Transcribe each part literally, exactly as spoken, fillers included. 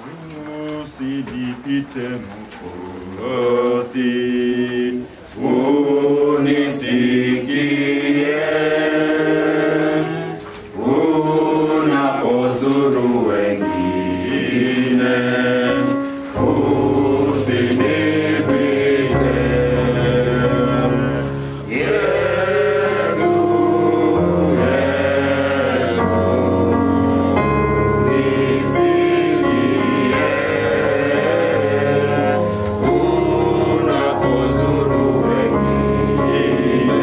usinipite Mwokozi, unisikie unapozuru wengine, usinipite Yesu, Yesu, nisikie unapozuru wengine,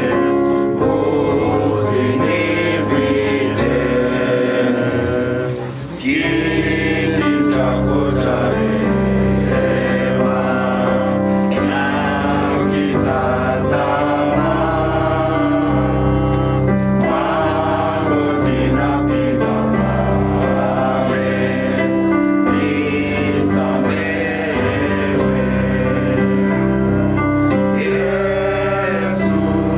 usinipite kiti chako cha rehema nakitazama, magoti napiga pale, nisamehewe. Yesu,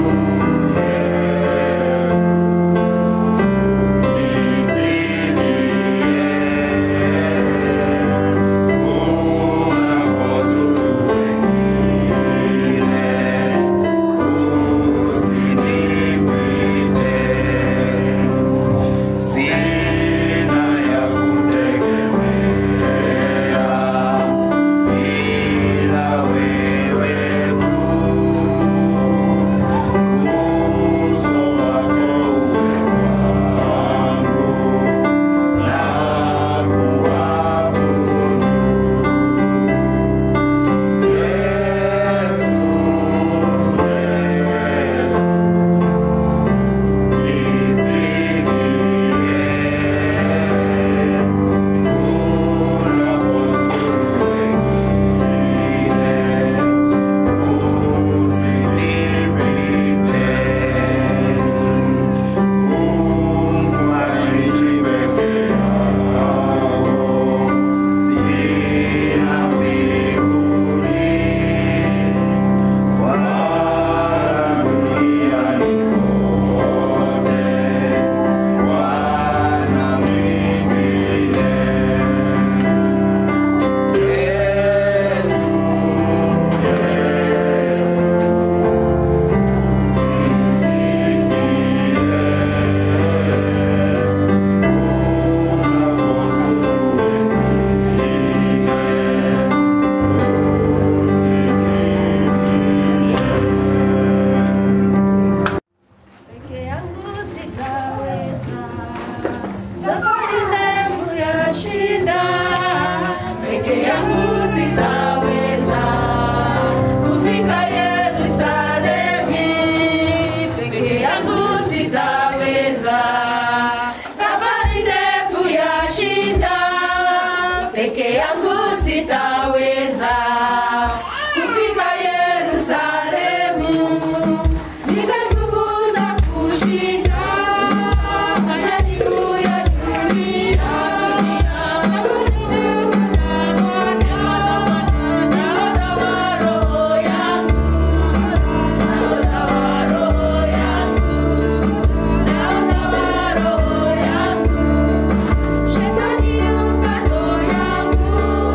peke yangu sitaweza, safari ndefu yashinda. Peke yangu sitaweza kufika Yerusalemu, peke yangu sitaweza, safari ndefu yashinda. Peke yangu sitaweza kufika Yerusalemu, nina nguvu za kushinda majaribu ya dunia. Naona wa roho yangu, naona wa roho yangu, naona wa roho yangu, shetani yu kando yangu.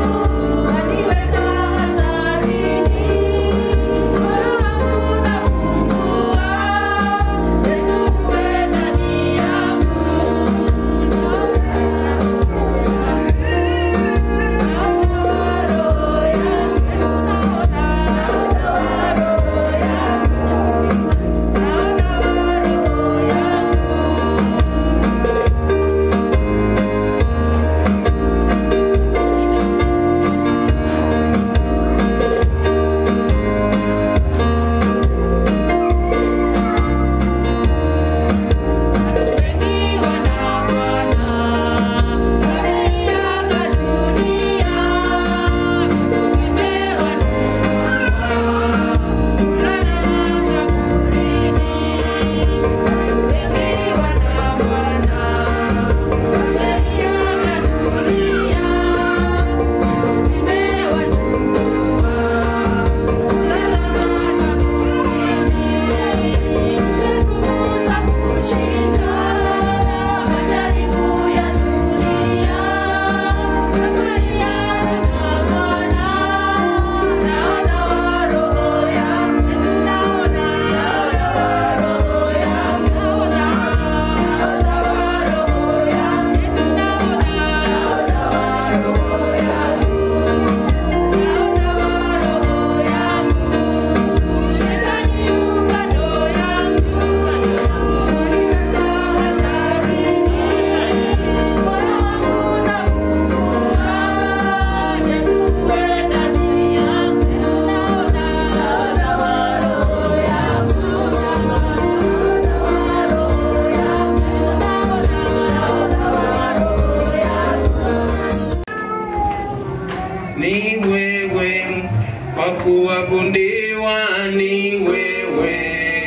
ni wewe, kwa kuabudiwa ni wewe,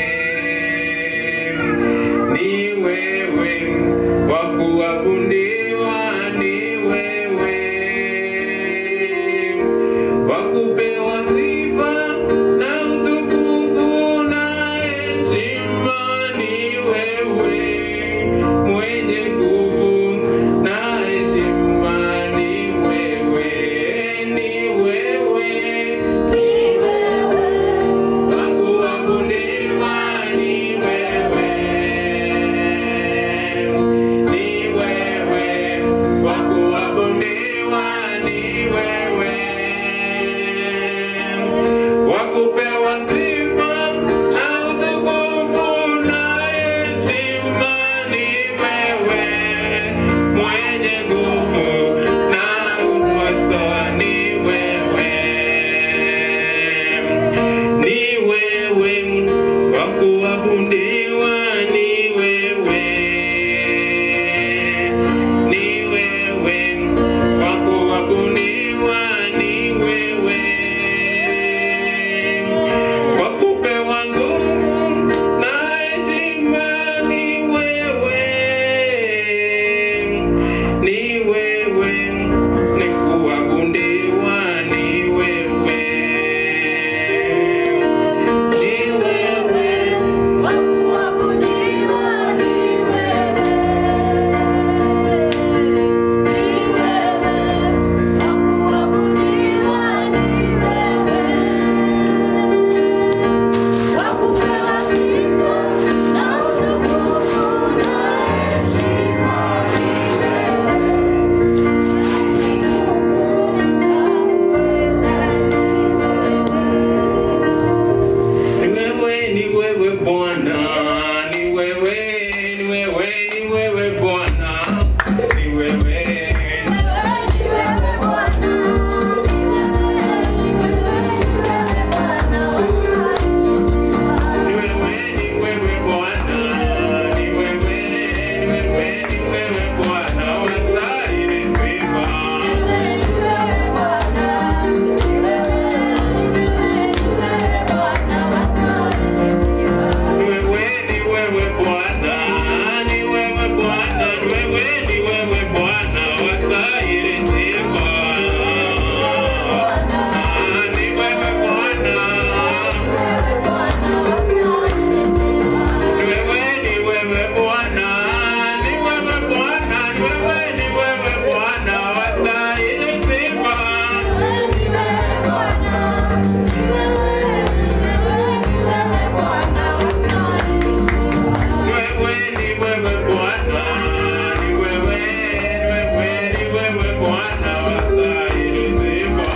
ni wewe, kwa kuabudiwa ni wewe, kwa kupewa sifa na utukufu na heshima ni wewe, mwenye nguvu na heshima ni wewe, ni wewe, ni wewe, kwa kuabudiwa ni wewe, ni wewe, kwa kuabudiwa ni wewe, kwa kupewa sifa na utukufu na heshima ni wewe, mwenye nguvu na uwezo ni wewe, ni wewe, kwa kuabudiwa ni wewe, ni wewe, kwa kuabudiwa ni wewe, kwa kupewa nguvu na heshima ni wewe, ni wewe, ni kuabudiwa ni wewe, ni wewe, Kwa kuabudiwa ni wewe, ni wewe, kwa kuabudiwa ni wewe, kwa kupewa sifa na utukufu na heshima ni ni wewe, ni wewe Bwana, ni wewe, ni wewe, ni wewe Bwana, ni wewe, ni wewe, ni wewe Bwana, ni wewe, ni wewe, ni wewe Bwana, unastahili sifa. Ni wewe, ni wewe Bwana, ni wewe Bwana, ni wewe, ni wewe Bwana, unastahili sifa. Ni wewe Bwana, ni wewe, ni wewe Bwana, ni wewe Bwana, ni wewe, ni wewe Bwana, unastahili sifa. Wewe ni wewe Bwana, ni wewe, ni wewe, ni wewe Bwana, wastahili sifa.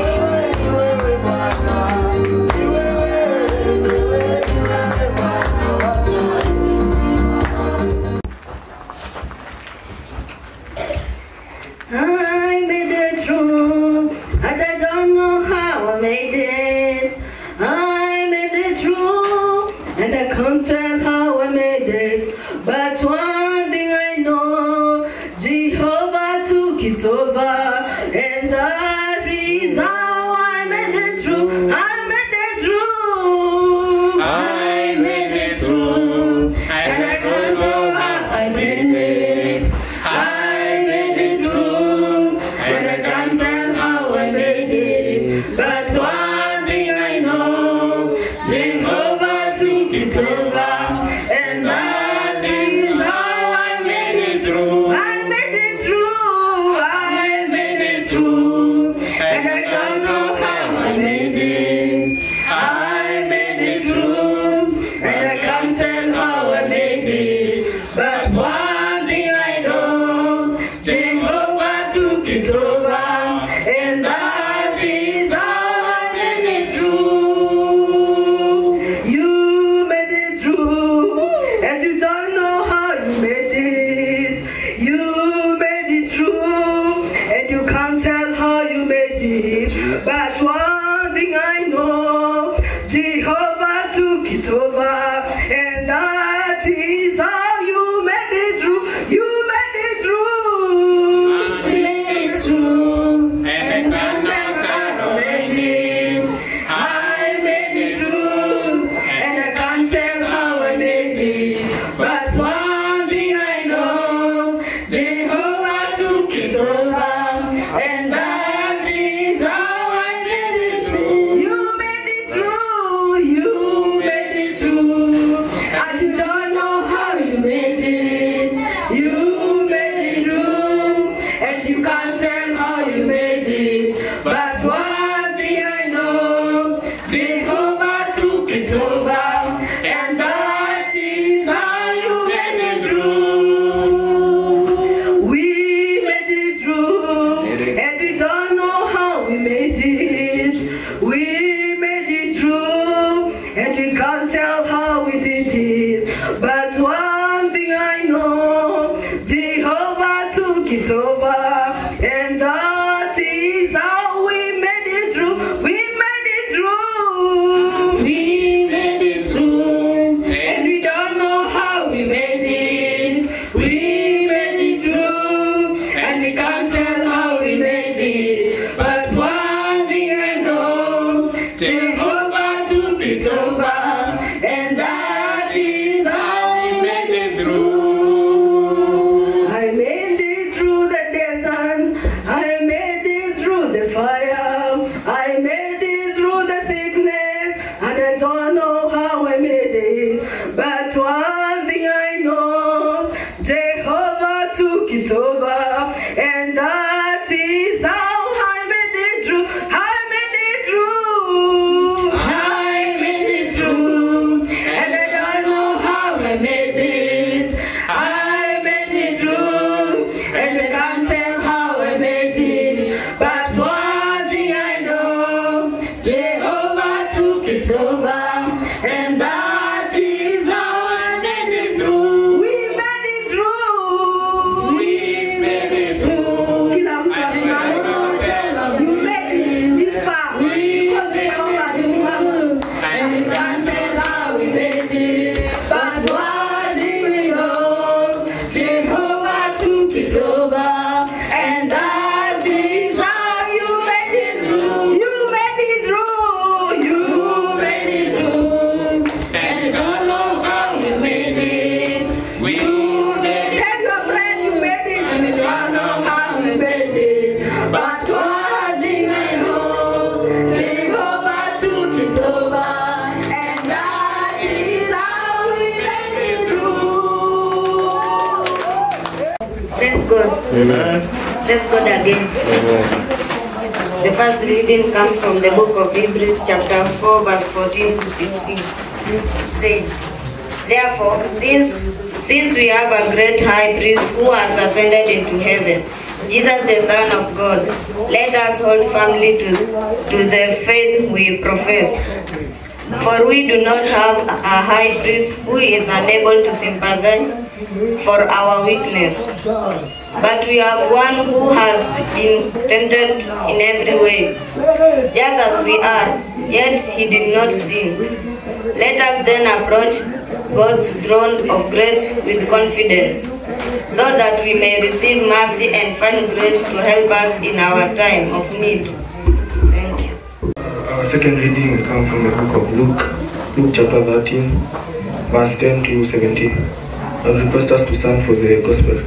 I made it through, and I don't know how I made it. I made it through, and I can't tell how I made it. But one thing I know, Jehovah took it over, and that is how I made it through. I made it through. I made it through, and I don't know how I did it. I made it through, and I can't tell how I made it. But one thing I know, Jehovah took it over, and that is how I made it through. I made it through. I made it through, and I don't know how I made it. I made it through, and I can't tell how I made it. But one thing I know, Jehovah took it over, and that is how I made it through. You made it through, and you don't know how you made it. You made it through, and you can't tell how you made it. But one thing I know, Jehovah took it over, and that is how you made it through. You made it through. I made it through, and I can't tell and that is how I made it through. You made it through, you made it through, and you don't know how you made it. You made it through, and you can't tell how you made it. But one thing I know, Jehovah took it over, and that is how you made it through. We made it through, and we don't know how we made it. We made it through, and we can't tell how we did it. But one thing I know, Jehovah took it over, and that is how we made it through. We made it through. We made it through, and we don't know how we made it. We made it through, and we can't tell how we made it. But one thing I know, Jehovah took it over, and that is how we made it through. I made it through the desert, I made it through the fire, I made it through the sickness, and I don't know how I made it. But one thing I know, Jehovah took it over, and that is how I made it through. I made it through. I made it through, and I don't know how I made it. I made it through, and I can't tell how I made it. But one thing I know, Jehovah took it over, and that is how I made it through. We made it through. We made it through. Kila mtu asimame. You made it this far. Because Jehovah did it. And you can't tell how we made it. But one thing we know, Jehovah took it over, and that is how you made it through. You made it through. You made it through, and you don't know how you made it. We made it. Tell your friend you made it, and you don't know how you made it. But one thing I know, Jehovah took it over, and that is how we made it through. Praise God. Amen. Praise God again. Amen. The first reading comes from the book of Hebrews chapter four verse fourteen to sixteen. It says, therefore, since, since we have a great high priest who has ascended into heaven, Jesus the Son of God, let us hold firmly to, to the faith we profess. For we do not have a high priest who is unable to sympathize for our weakness, but we have one who has been tempted in every way, just as we are, yet he did not sin. Let us then approach God's throne of grace with confidence, so that we may receive mercy and find grace to help us in our time of need. Thank you. Our second reading will come from the book of Luke, Luke chapter thirteen, verse ten to seventeen. I will request us to stand for the gospel.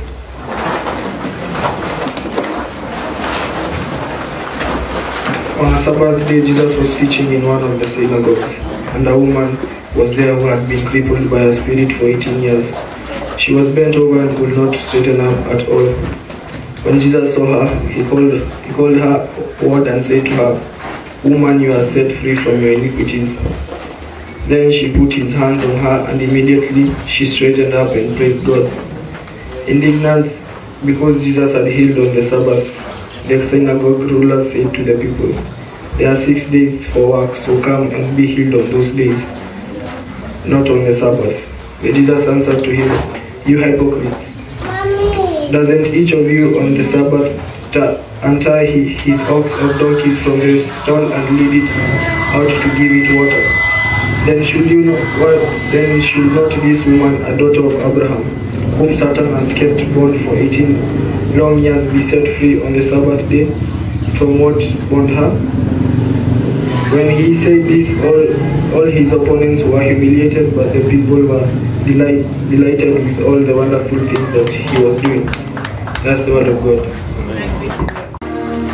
On a Sabbath day, Jesus was teaching in one of the synagogues, and a woman was there who had been crippled by a spirit for eighteen years. She was bent over and could not straighten up at all. When Jesus saw her, he called, he called her forward and said to her, "Woman, you are set free from your iniquities." Then she put his hands on her, and immediately she straightened up and praised God. Indignant because Jesus had healed on the Sabbath, the synagogue ruler said to the people, "There are six days for work, so come and be healed on those days, not on the Sabbath." But Jesus answered to him, "You hypocrites! Doesn't each of you on the Sabbath untie his ox or donkeys from the stall and lead it out to give it water? Then should you not, well, then should not this woman, a daughter of Abraham, whom Satan has kept bound for eighteen long years, be set free on the Sabbath day from what bound her?" When he said this, all, all his opponents were humiliated, but the people were delight, delighted with all the wonderful things that he was doing. That's the word of God.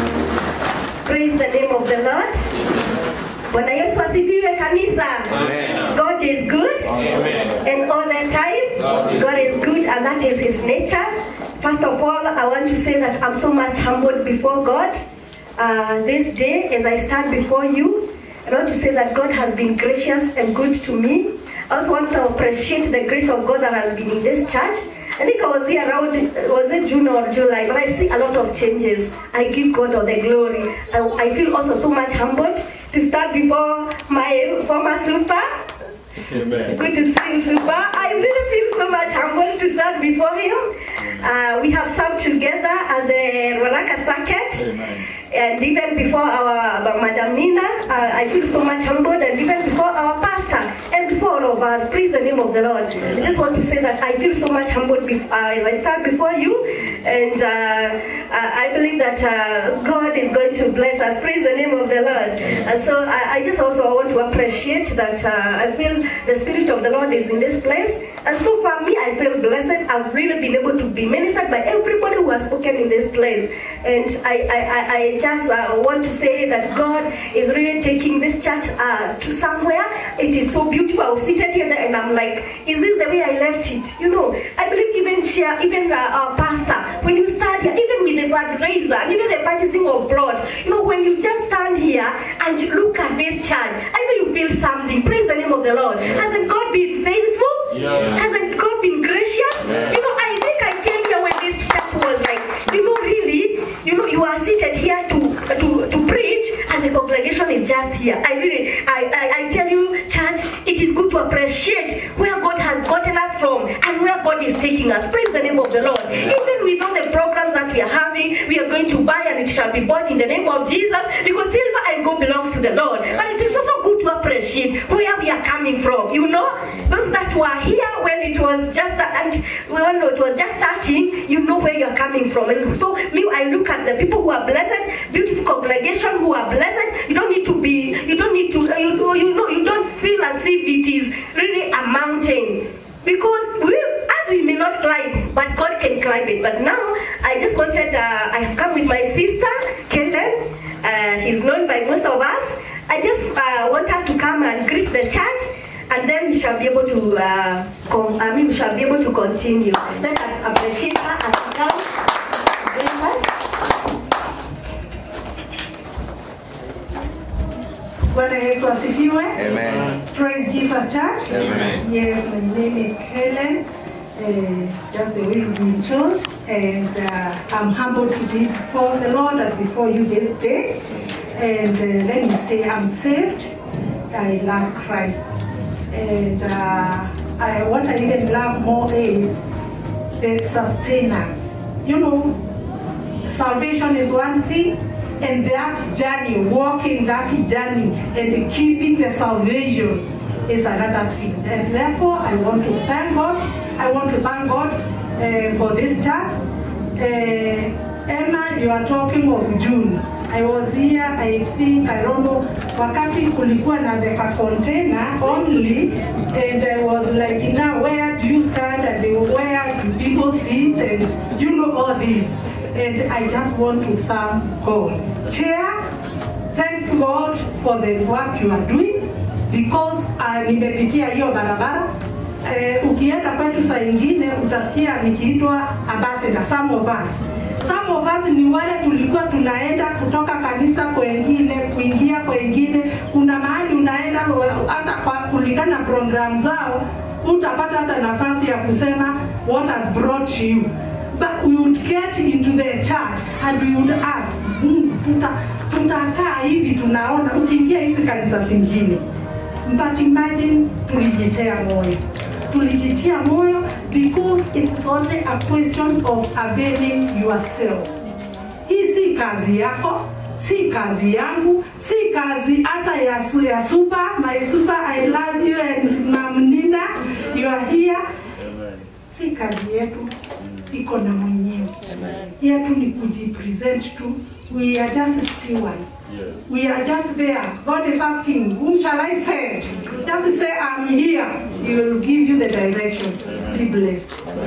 asifiwe kanisa. Amen. God is good. Amen. And all the time, God is God is good, and that is His nature. First of all, I want to say that I'm so much humbled before God. Uh, this day, as I stand before you, I want to say that God has been gracious and good to me. I also want to appreciate the grace of God that has been in this church. I think I was here around, was it June or July, but I see a lot of changes. I give God all the glory. I, I feel also so much humbled to stand before my former super. Amen. Good to see you, super. I really feel so much humbled to stand before him. Uh, we have served together at the Rolaka Circuit. Amen. And even before our, our Madam Nina, uh, I feel so much humbled, and even before our pastor, and before all of us, praise the name of the Lord. I just want to say that I feel so much humbled uh, as I stand before you, and uh, I believe that uh, God is going to bless us. Praise the name of the Lord. And so I, I just also want to appreciate that uh, I feel the Spirit of the Lord is in this place, and so for me, I feel blessed. I've really been able to be ministered by everybody who has spoken in this place, and I, I, I, I just uh, want to say that God is really taking this church uh, to somewhere. It is so beautiful. I was seated here and I'm like, is this the way I left it? You know, I believe even chair, even uh, our pastor, when you stand here, even with the fundraiser and even the purchasing of blood, you know, when you just stand here and you look at this church, I know you feel something. Praise the name of the Lord. Hasn't God been faithful? Yes. Hasn't God been gracious? Yes. You know, I think I came here when this church was like, you know, really, you know, you are seated here to to, to preach, and the congregation is just here. I really, I, I, I tell you, church, it is good to appreciate where God has gotten us from and where God is taking us. Praise the name of the Lord. Even with all the programs that we are having, we are going to buy and it shall be bought in the name of Jesus, because silver and gold belongs to the Lord. But it is also good to appreciate where we are coming from. You know, those that were here when it was just and when it was just starting, you know where you are coming from. And so me, I look at the people who are blessed, beautiful congregation who are blessed. You don't need to be, you don't need to, you, you know, you don't feel as if it is really a mountain, because we, as we may not climb, but God can climb it. But now, I just wanted, uh, I have come with my sister, Kellen. Uh, she's known by most of us. I just uh, want her to come and greet the church, and then we shall be able to, uh, com I mean, we shall be able to continue. Let us appreciate her as she comes. Very much. Bwana Yesu asifiwe. Amen. Praise Jesus Church. Amen. Yes, my name is Helen. Uh, just the way you've been told, and uh, I'm humbled to be before the Lord and before you this day. And uh, let me say, I'm saved. I love Christ, and uh, I, what I even love more is the sustenance. You know, salvation is one thing, and that journey, walking that journey and keeping the salvation is another thing. And therefore, I want to thank God. I want to thank God uh, for this church. Uh, Emma, you are talking of June. I was here, I think, I don't know, wakati kulikuwa na the container only, and I was like, now where do you stand and where do people sit, and you know all this. And I just want to thank God. Chair, thank God for the work you are doing, because uh, nimepitia hiyo barabara. Uh, ukienda kwetu saa ingine utasikia nikiitwa ambassador, some of us. Some of us ni wale tulikuwa tunaenda kutoka kanisa kwengine kuingia kwengine. Kuna mahali unaenda hata kwa kulingana program zao utapata hata nafasi ya kusema what has brought you. But we would get into the church and we would ask, mm, tuta, tutakaa hivi tunaona ukiingia hizi kanisa zingine. But imagine tulijitia moyo. Tulijitia moyo because it's only a question of availing yourself. Hii si kazi yako, si kazi yangu, si kazi hata ya, ya super, my super, I love you, and Mom Nina, you are here. Amen. Si kazi yetu, iko na mwenyewe. Yetu ni kujipresent tu. We are just stewards. Yes. We are just there. God is asking, whom shall I send? Just say, I'm here. He will give you the direction. Amen. Be blessed. Amen.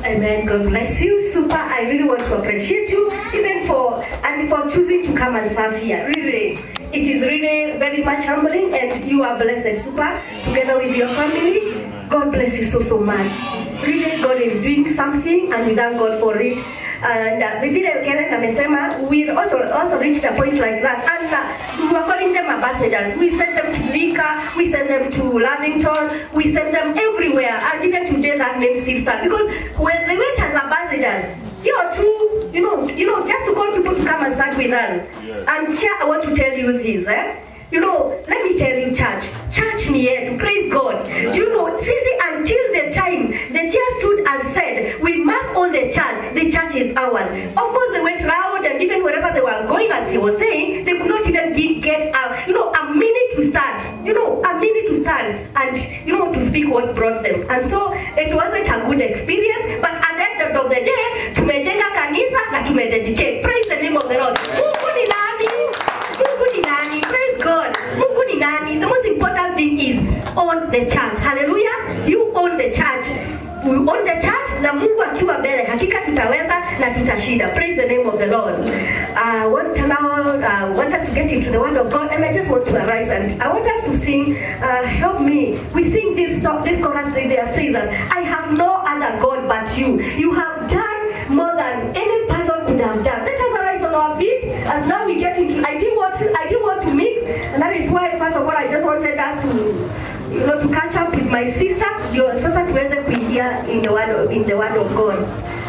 Amen. God bless you. Super. I really want to appreciate you, even for and for choosing to come and serve here. Really, it is really very much humbling, and you are blessed and super together with your family. God bless you so so much. Really, God is doing something, and we thank God for it. And uh, Biblia Karen amesema we also also reached a point like that, and uh, we were calling them ambassadors. We sent them to Thika, we sent them to Lavington, we sent them everywhere, and even today that name still stands because when they went as ambassadors, you know, to you know, you know, just to call people to come and start with us. Yes. And here I want to tell you this, eh? You know, let me tell you, church, church me here to praise God. Do you know, Sisi, until the time the church stood and said, we must own the church, the church is ours. Of course, they went round, and even wherever they were going, as he was saying, they could not even get, a, you know, a minute to start. You know, a minute to stand and, you know, to speak what brought them. And so, it wasn't a good experience, but at the end of the day, tumejenga kanisa na tumededicate. Praise the name of the Lord. Mungu ni nani? Mungu ni nani? Praise God. Mungu ni nani? The most important thing is own the church. Hallelujah. You own the church. We own the church na Mungu akiwa mbele. Hakika tutaweza na tutashinda. Praise the name of the Lord. I uh, want to now uh, want us to get into the word of God, and I just want to arise and I want us to sing. Uh, help me. We sing this song, this chorus. They are saying that I have no other God but you. You have done more than any person could have done. Let us arise on our feet as now we get into. I didn't want to, I didn't want to mix, and that is why first of all I just wanted us to. You know, to catch up with my sister, your sister tuweze kuingia in the word of, in the word of God.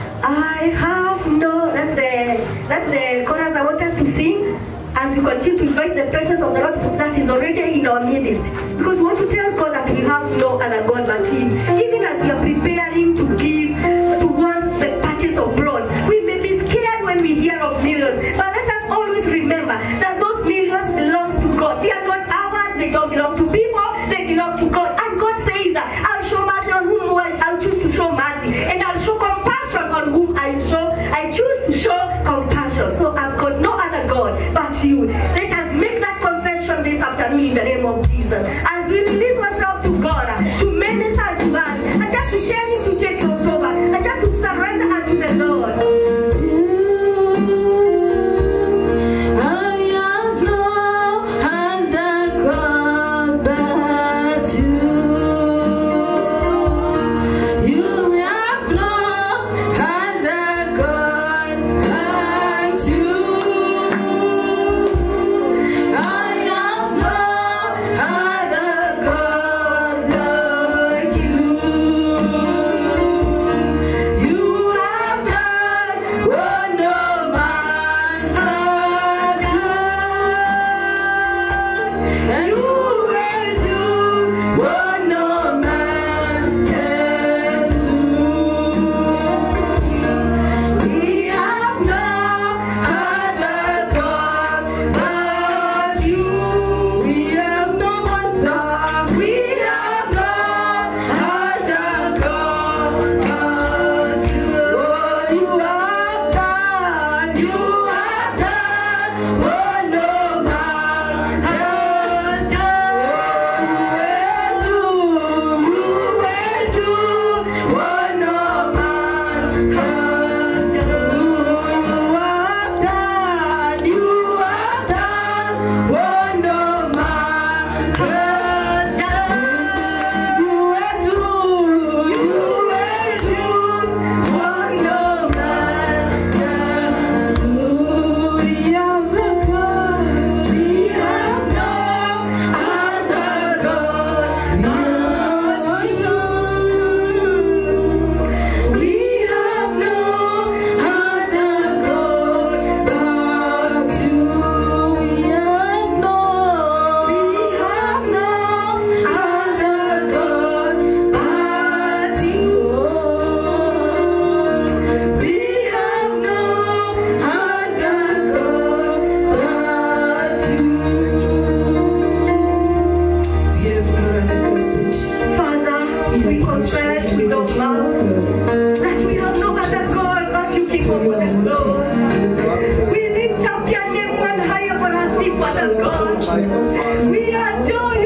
I have no. That's the that's the chorus I want us to sing as we continue to invite the presence of the Lord that is already in our midst. Because we want to tell God that we have no other God but Him. Even as we are preparing to give towards the purchase of blood, we may be scared when we hear of millions, but let us always remember that those millions belong to God. They are not ours. They don't belong to people. They belong to God. And God says that I'll show mercy on whom I'll choose to show mercy, and I'll show compassion on whom I show I choose to show compassion. So I've got no other God but you. Let us make that confession this afternoon in the name of Jesus. As we release ourselves to God, to minister to us, and just to tell Him to take over, and just to surrender unto the Lord.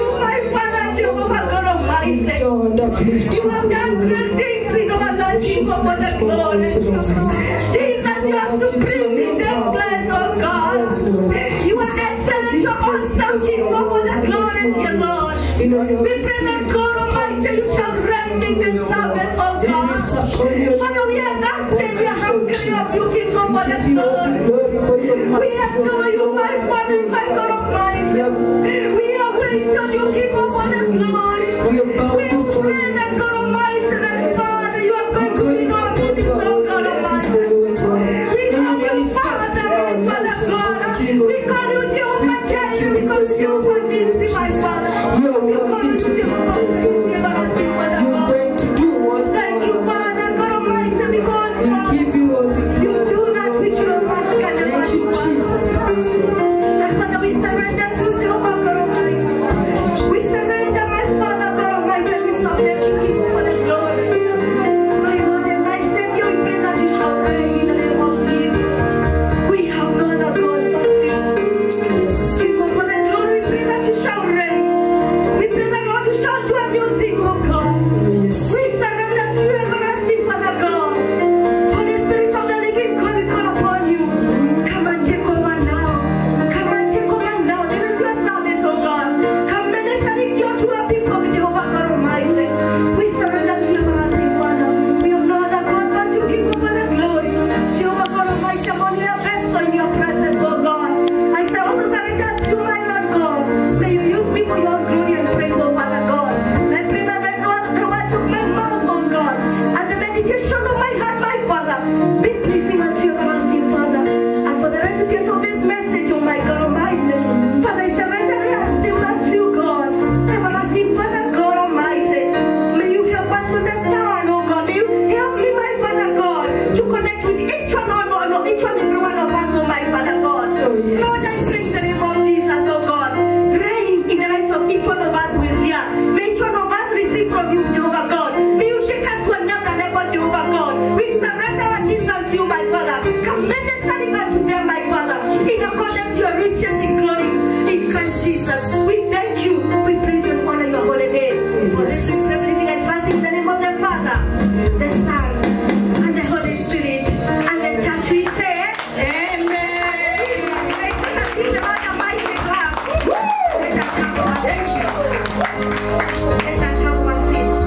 You have done great things in our lives, people. for the glory. Jesus, you are supreme in this place, oh God. You are excellent, you are awesome, Jesus, for the glory, dear Lord. We pray that God Almighty, you shall reign in this service, oh God. Father, we are thirsty, we are hungry of you, King of all the glory. We adore you, my Father, my God Almighty. We are waiting on you, King of all the glory. We pray that God Almighty, that Father, you are going to be our peace, oh God Almighty. We call you Father, Father God. We call you Jehovah Jireh, we call you Jehovah Nissi, my Father. We call you Jehovah Nissi, everlasting Father God. Thank you, Father, God Almighty, because Father, you do that which your Father can never do. And Father, we surrender to Jehovah God Almighty. We surrender, my Father, God Almighty, and we submit to you for the glory. My Lord and my Savior, we pray that you shall reign in the name of Jesus. We have no other God but you. King of all the glory, we pray that you shall reign. We pray that Lord, you shall do a new thing, oh God. We surrender to you, everlasting Father God. Holy Spirit of the living God, we call upon you. Come and take over now. Come and take over now. This is your service, oh God. Come minister it to your people, Jehovah God Almighty. We surrender to you, everlasting Father. We have no other God but you, King over the glory. Jehovah God Almighty, I'm only a vessel in your presence, oh God. I say also surrender to you, my Lord God. May you use me for your glory and praise, oh Father God. I pray that the words of my mouth, oh God, and the meditation of my heart, my Father, be pleasing unto you, everlasting Father. And for the recipients of this message, oh my God Almighty, Father, I surrender everything unto you, God. Everlasting Father, God Almighty, may you help us to understand, oh God. May you help me, my Father God, to connect with each one, oh God, no, each one, every one of us, oh my Father God. Lord, I pray in the name of Jesus, oh God, reign in the lives of each one of us who is here. May each one of us receive from you, Jehovah God. May you take us to another level, Jehovah God. We surrender our needs unto you, my Father. Come ministering unto them, my Father, in accordance to your riches in glory in Christ Jesus. We thank you. We praise you and honor your holy name. For this is the living and trusting in the name of the Father, the Son, and the Holy Spirit. And the church we say, Amen. Let us give the Lord a mighty clap. Let us have our seats. Let us have our seats.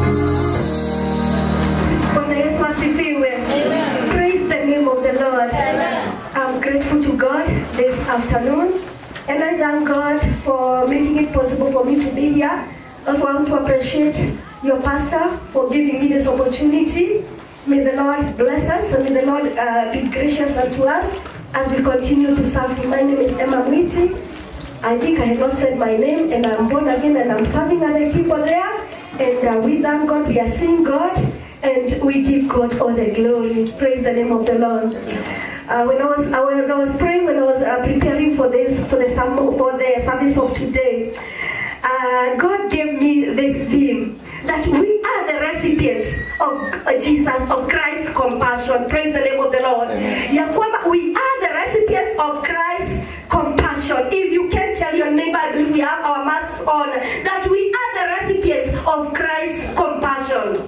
Bwana Yesu asifiwe. Praise the name of the Lord. I'm grateful to God this afternoon, and I thank God for making it possible for me to be here. Also, I want to appreciate your pastor for giving me this opportunity. May the Lord bless us, and may the Lord uh, be gracious unto us as we continue to serve Him. My name is Emma Mwiti. I think I had not said my name, and I'm born again, and I'm serving other people there. And uh, we thank God, we are seeing God, and we give God all the glory. Praise the name of the Lord. Uh, when I was uh, when I was praying, when I was uh, preparing for this for the for the service of today, uh, God gave me this theme that we are the recipients of uh, Jesus, of Christ's compassion. Praise the name of the Lord. Ya kwamba we are the recipients of Christ's compassion. If you can tell your neighbor, if we have our masks on, that we are the recipients of Christ's compassion.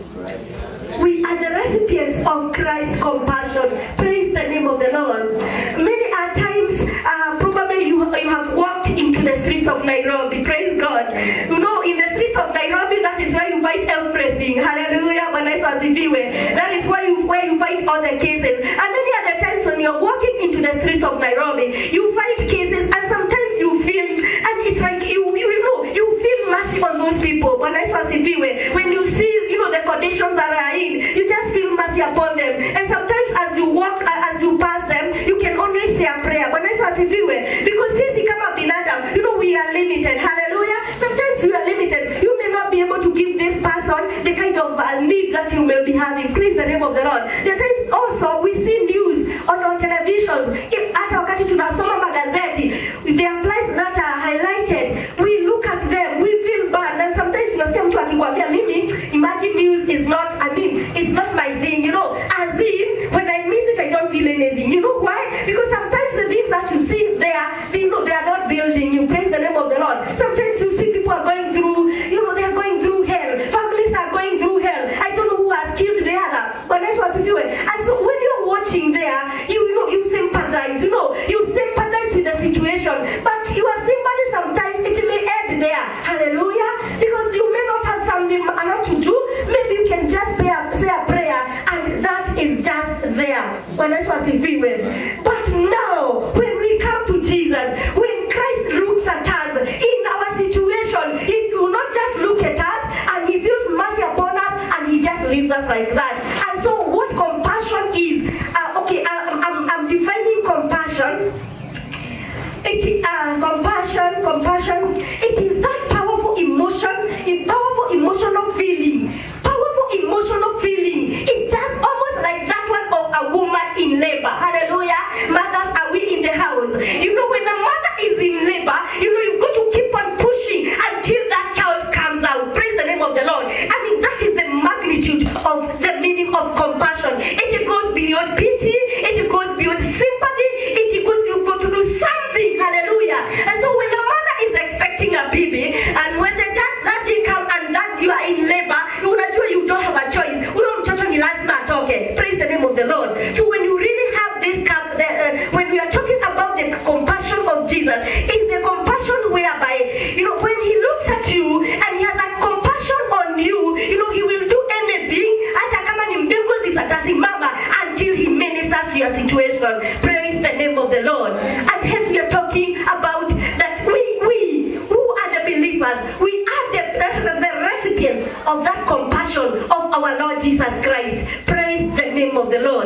We are the recipients of Christ's compassion. Praise the name of the Lord. Many are times, uh, probably you, you have walked into the streets of Nairobi. Praise God. You know, in the streets of Nairobi, that is where you find everything. Hallelujah. That is where you, where you find all the cases. And many other times when you're walking into the streets of Nairobi, you find cases, and sometimes you feel, and it's like you, you, you know, you feel mercy on those people. When you see, you know, the conditions that are in, you just feel mercy upon them. And sometimes as you walk, as you pass them, you can only say a prayer. Because sisi kama binadamu, you know, we are limited. Hallelujah. Sometimes we are limited. You may not be able to give this person the kind of uh, need that you will be having. Praise the name of the Lord. There times also we see news on our televisions. If hata wakati tunasoma magazeti, the applies that are highlighted, we look at them, we feel bad, and sometimes unasikia mtu akikwambia mimi, imagine news is not, I mean, it's not my thing, you know. As in, when I miss it, I don't feel anything. You know why? Because sometimes the things that you see, they are, you know, they are not building you. Praise the name of the Lord. Sometimes you see people are going through, you know, they are going through hell. Families are going through hell. I don't know who has killed the other. But that's that is just there. When I was in But now, when we come to Jesus, when Christ looks at us in our situation, he will not just look at us and he feels mercy upon us and he just leaves us like that. And so what compassion is, uh, okay, I'm, I'm, I'm defining compassion. It, uh, compassion, compassion, it is that powerful emotion, a powerful emotional feeling, powerful emotional feeling. It's just almost like that one of a woman in labor. Hallelujah. Mothers, are we in the house? You know, when a mother is in labor, you know, you've got to keep on pushing until that child comes out. Praise the name of the Lord. I mean, that is the magnitude of the meaning of compassion. It goes beyond pity, it goes beyond sympathy, it goes, you've got to do something. Hallelujah. And so when a mother is expecting a baby, and when the that, that day come and that you are in labor, you know you don't have a choice. Okay, praise the name of the Lord. So when you really have this, the, uh, when we are talking about the compassion of Jesus, it's the compassion whereby, you know, when he looks at you and he has a compassion on you, you know, he will do anything until he ministers to your situation. Praise the name of the Lord. And hence we are talking about that we, we who are the believers, we are the, the recipients of that compassion of our Lord Jesus Christ. Praise the name of the Lord.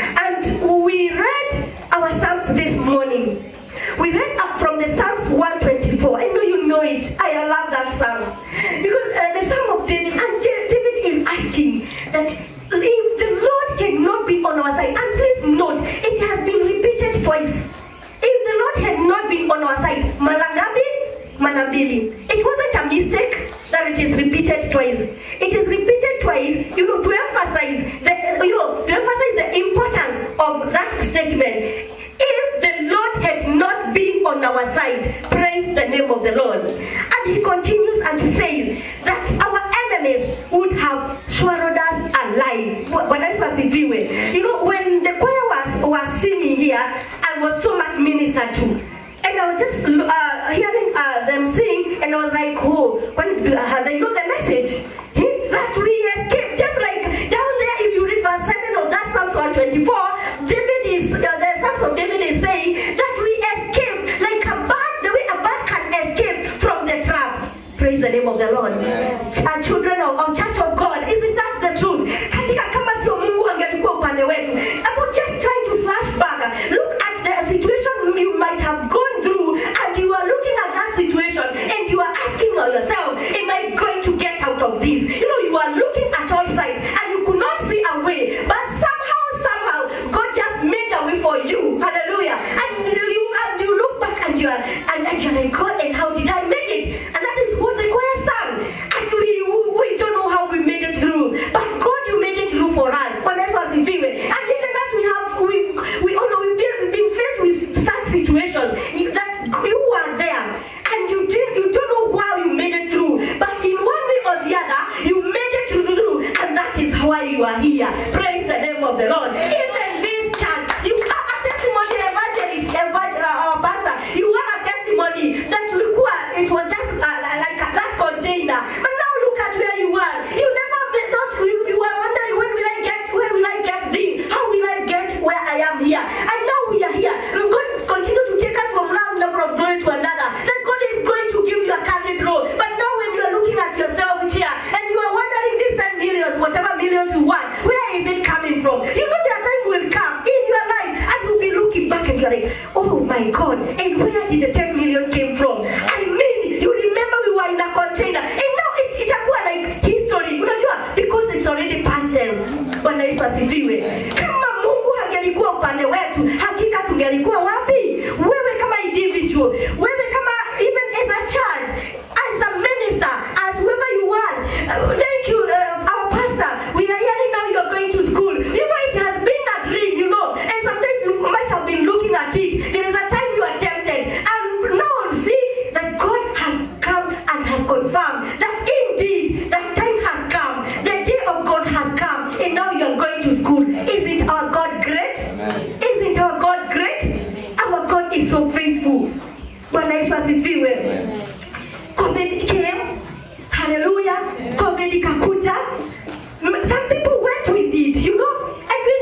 And we read our Psalms this morning. We read up from the Psalms one twenty-four. I know you know it. I love that Psalms. Because uh, the Psalm of David, and David is asking that if the Lord had not been on our side, and please note, it has been repeated twice. If the Lord had not been on our side, Malangabi, Manabili. It wasn't a mistake that it is repeated twice. It is repeated twice, you know, to emphasize the, you know, to emphasize the importance of that statement. If the Lord had not been on our side, praise the name of the Lord. And he continues and to say that our enemies would have swallowed us alive. When I was viewing, you know, when the choir was, was singing here, I was so much ministered to. And I was just uh, hearing uh, them sing, and I was like, oh, when uh, they know the message, that we escaped. Just like down there, if you read verse seven of that Psalms one twenty-four, David is, uh, the Psalms of David is saying that we escaped like a bird, the way a bird can escape from the trap. Praise the name of the Lord. Our children of, of Church of God, isn't that the truth? Katika kama sio Mungu angelikuwa upande wetu. I would just try to flashback. Look at the situation you might have gone through, and you are looking at that situation, and you are asking yourself, am I going to get out of this? You know, you are looking at all sides, and you could not see a way, but somehow, somehow, God just made a way for you. Hallelujah. And you, and you look back, and you are, and, and you're like, God, and how did I make it? And that is what the choir sang. And we, we don't know how we made it through, but God, you made it through for us. When that was in vivid. And even as we have, we, we all know we've been, we've been faced with such situations that you are there, and you didn't, you don't know how you made it through, but in one way or the other, you made it through, and that is why you are here. Praise the name of the Lord. Even this church, you have a testimony, evangelist, evangelist, uh, pastor, you have a testimony that it was just uh, like a, that container. But now look at where you are. You never thought you, you were wondering, when will I get, where will I get this? How will I get where I am here? And now we are here. And God continue to take us from one level of glory to another. That God is going to give you a candid role. But now when you are looking at yourself here, and you are wondering this ten millions, whatever millions you want, where is it coming from? You know their time will come in your life, and you'll be looking back and you're like, oh my God, and where did the ten million came from? I mean, you remember we were in a container, and now it, it acquired like history, unajua, because it's already past tense. Bwana Yesu asifiwe. Kama Mungu hangelikuwa upande wetu, hakika tungelikuwa wapi? Wewe kama individual, wewe kama even as a church, as a minister, as whoever you are. Uh, thank you, uh, our pastor. We are hearing now you are going to school. You know, it has been a dream, you know, and sometimes you might have been looking at it. There is a time you are tempted, and now see that God has come and has confirmed that indeed that time has come. The day of God has come, and now you are going to school. Isn't our God great? Amen. Isn't our God great? Our God is so faithful. Bwana Yesu asifiwe. COVID came. Hallelujah. COVID ikakuja. Some people went with it, you know, and we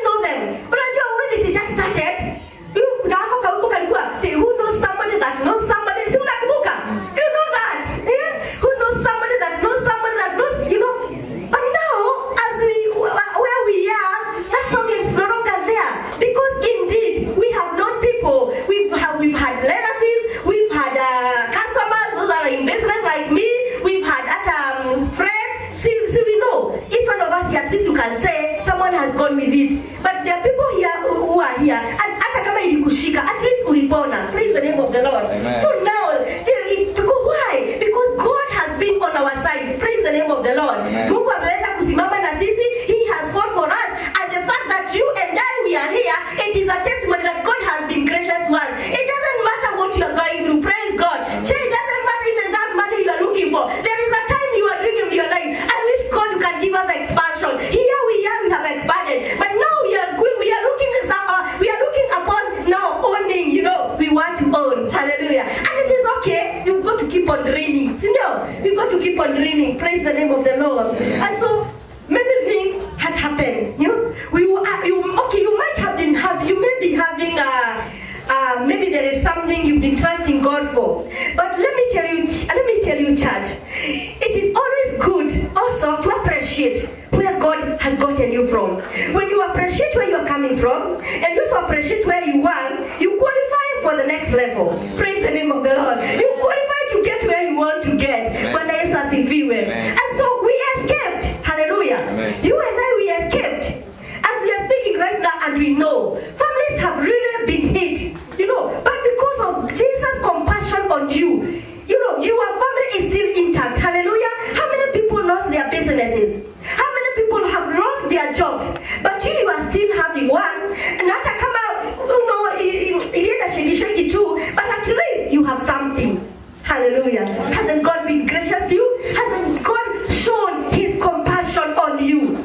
is a testimony that God has been gracious to us. It doesn't matter what you are going through. Praise God. Say, it doesn't matter even that money you are looking for. There is a time you are doing in your life. I wish God can give us expansion. Here we are, we have expanded. But now we are good. We are looking at some, uh, we are looking upon now owning, you know, we want to own. Hallelujah. And it is okay. You've got to keep on dreaming. See, no, you've got to keep on dreaming. Praise the name of the Lord. And so many things has happened. You know, we uh, you okay, you might have been have you may be having a uh, maybe there is something you've been trusting God for. But let me tell you, let me tell you, church, it is always good also to appreciate where God has gotten you from. When you appreciate where you're coming from, and you also appreciate where you are, you qualify for the next level. Praise the name of the Lord. You qualify to get where you want to get. When I saw the viewer. And so we escaped. Hallelujah. Amen. You and I, we escaped. As we are speaking right now, and we know, families have really been hit, you know, but because of Jesus' compassion on you, you know, your family is still intact. Hallelujah. How many people lost their businesses? How many people have lost their jobs? But you, you are still having one. And hata kama, you know, ilienda shiki too, but at least you have something. Hallelujah. Hasn't God been gracious to you? Hasn't God shown his compassion on you?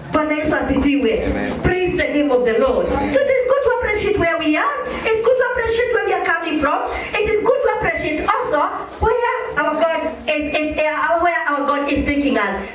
Amen. Praise the name of the Lord. Amen. So it is good to appreciate where we are. It's good to appreciate where we are coming from. It is good to appreciate also where our God is, is uh, where our God is taking us.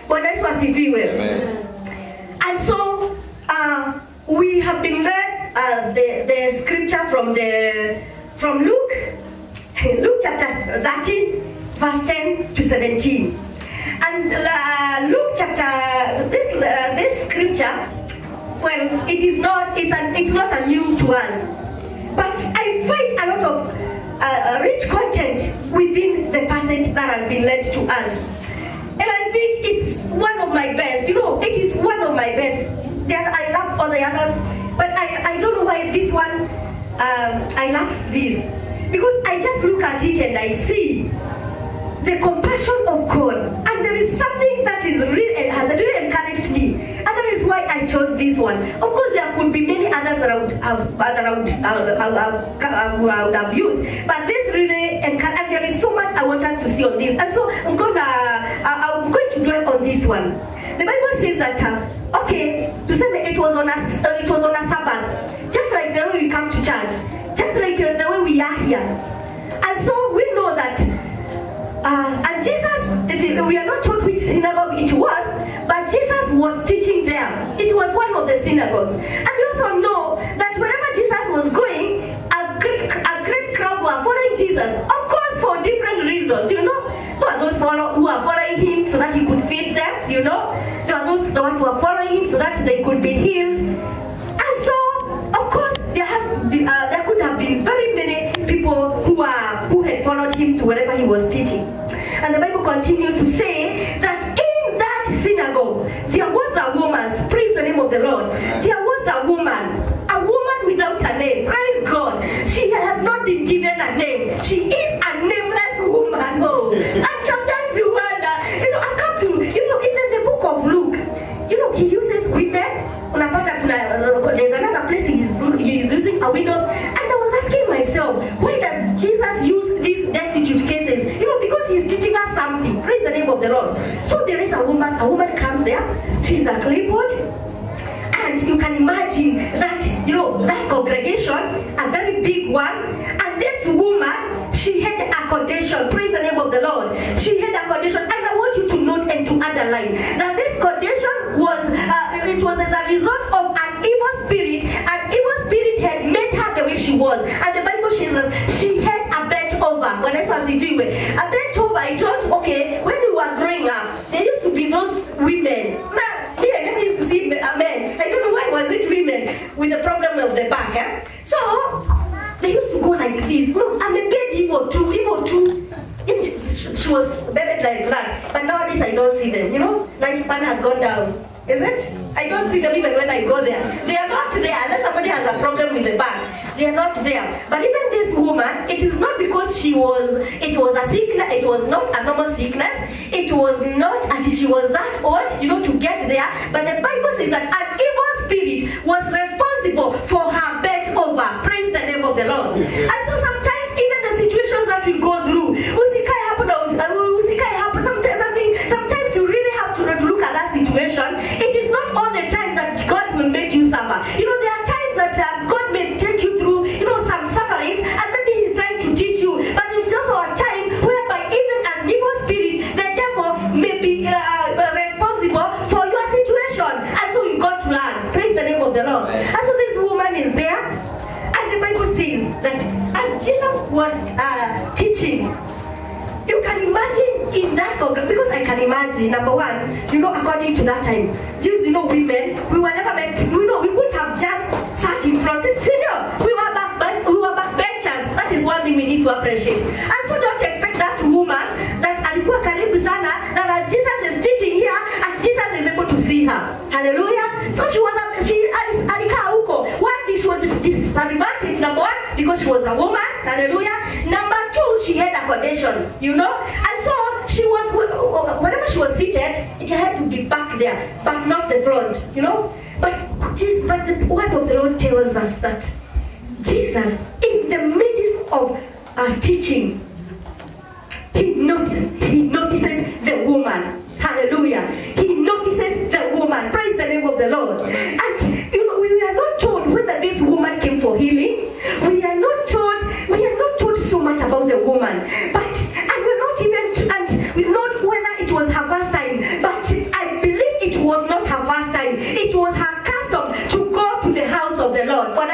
Amen. And so uh, we have been read uh, the, the scripture from the from Luke, Luke chapter thirteen, verse ten to seventeen. And uh, Luke chapter, this uh, this scripture, well, it is not it's an, it's not a new to us, but I find a lot of uh, rich content within the passage that has been led to us, and I think it's one of my best. You know, it is one of my best. Then I love all the others, but I I don't know why this one um, I love this, because I just look at it and I see the compassion of God, and there is something that is really has really encouraged me, and that is why I chose this one. Of course, there could be many others that I would have, that I would, uh, I would, I would have used, but this really encouraged, and there is so much I want us to see on this, and so I'm gonna, uh, I'm going to dwell on this one. The Bible says that, uh, okay, to say it was on a, uh, it was on a Sabbath, just like the way we come to church, just like uh, the way we are here, and so we know that. Uh, and Jesus, it, we are not told which synagogue it was, but Jesus was teaching there. It was one of the synagogues. And we also know that wherever Jesus was going, a great, a great crowd were following Jesus. Of course, for different reasons, you know. There were those follow, who were following him so that he could feed them, you know. There were those the ones who were following him so that they could be healed. And so, of course, there, has been, uh, there could have been very many people who, are, who had followed him to wherever he was teaching. And the Bible continues to say that in that synagogue, there was a woman, praise the name of the Lord, there was a woman, a woman without a name, praise God. She has not been given a name. She is a nameless woman. Oh. And sometimes you wonder, you know, I come to, you know, even the book of Luke, you know, he uses women. There's another place he is, he is using a widow. And I was asking myself, why does Jesus use these destitute cases? You know, because he's teaching us something. Praise the name of the Lord. So there is a woman, a woman comes there, she's a clipboard, and you can imagine that, you know, that congregation, a very big one, and this woman, she had a condition. Praise the name of the Lord. She had a condition, and I want you to note and to underline that this condition was, uh, it was as a result of an evil spirit. An evil spirit had made her the way she was, and the Bible says she had a bent over. When I was in a bent over, I thought, okay, when we were growing up, there used to be those women. Now, here, let me used to see a man. I don't know why was it women with the problem of the back. Eh? So they used to go like this. Look, I'm a bit evil too, evil too. She was buried like that. But nowadays I don't see them. You know, lifespan has gone down. Is it? I don't see them even when I go there. They are not there unless somebody has a problem with the back. They are not there. But even this woman, it is not because she was, it was a sickness, it was not a normal sickness. It was not until she was that old, you know, to get there. But the Bible says that an evil spirit was responsible for her bed over. Praise the name of the Lord. And so sometimes even the situations that we go through, usikae hapo na usi- usikae hapo. Sometimes, I think, sometimes you really have to, to look at that situation. It is not all the time that God will make you suffer. You know, there are times that uh, God may take you through, you know, some sufferings, and maybe He's trying to teach you. But it's also a time whereby even an evil spirit, the devil, may be uh, uh, responsible for your situation. And so you got to learn. Praise the name of the Lord. And so this woman is there, and the Bible says that as Jesus was uh, teaching, you can imagine in that congregation, because I can imagine, number one, you know, according to that time, just, you know, women, we were never meant to, you know, we could have just sat in front. Senior, we were back, we were backbenchers. That is one thing we need to appreciate. And so don't expect that woman that alikuwa karibu sana, that as Jesus is teaching here, and Jesus is able to see her. Hallelujah. So she was, a, she, alikaa huko. One, she was disadvantaged, number one, because she was a woman. Hallelujah. Number two, she had a condition, you know. And so she was, whenever she was seated, it had to be back there, but not the front, you know. But, Jesus, but the word of the Lord tells us that Jesus, in the midst of our teaching, he notices, he notices the woman. Hallelujah. He notices the woman. Praise the name of the Lord. And you know, we are not told whether this woman came for healing. We are not told, we are not told so much about the woman. But and we're not even and we not whether it was her first time. But I believe it was not her first time. It was her custom to go to the house of the Lord. But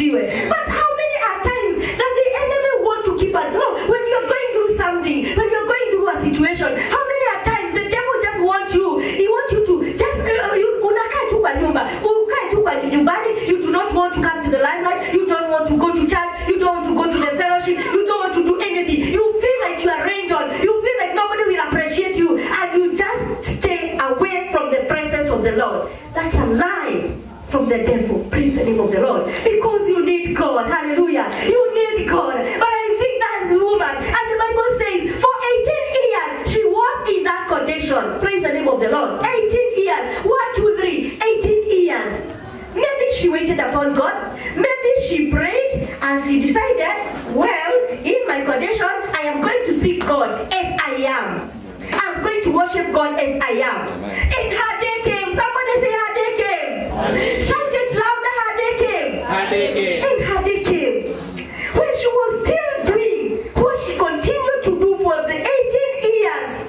how many are times that the enemy want to keep us? No, when you're going through something, when you're going through a situation, how many are times the devil just wants you, he wants you to just uh, you, unakaa tu kwa nyumba, ukae tu kwa nyumbani, you do not want to come to the limelight, you don't want to go to church, you don't want to go to the fellowship, you don't want to do anything, you feel like you are rained on, you feel like nobody will appreciate you, and you just stay away from the presence of the Lord. That's a lie from the devil. Praise the name of the Lord. Because you need God. Hallelujah. You need God. But I think that woman, and the Bible says, for eighteen years, she was in that condition. Praise the name of the Lord. eighteen years. One, two, three. eighteen years. Maybe she waited upon God. Maybe she prayed and she decided, well, in my condition, I am going to seek God as I am. I'm going to worship God as I am. And her day came. Somebody say her day came. Shout it louder, her day came. Her day came. And her day came. When she was still doing what she continued to do for the eighteen years,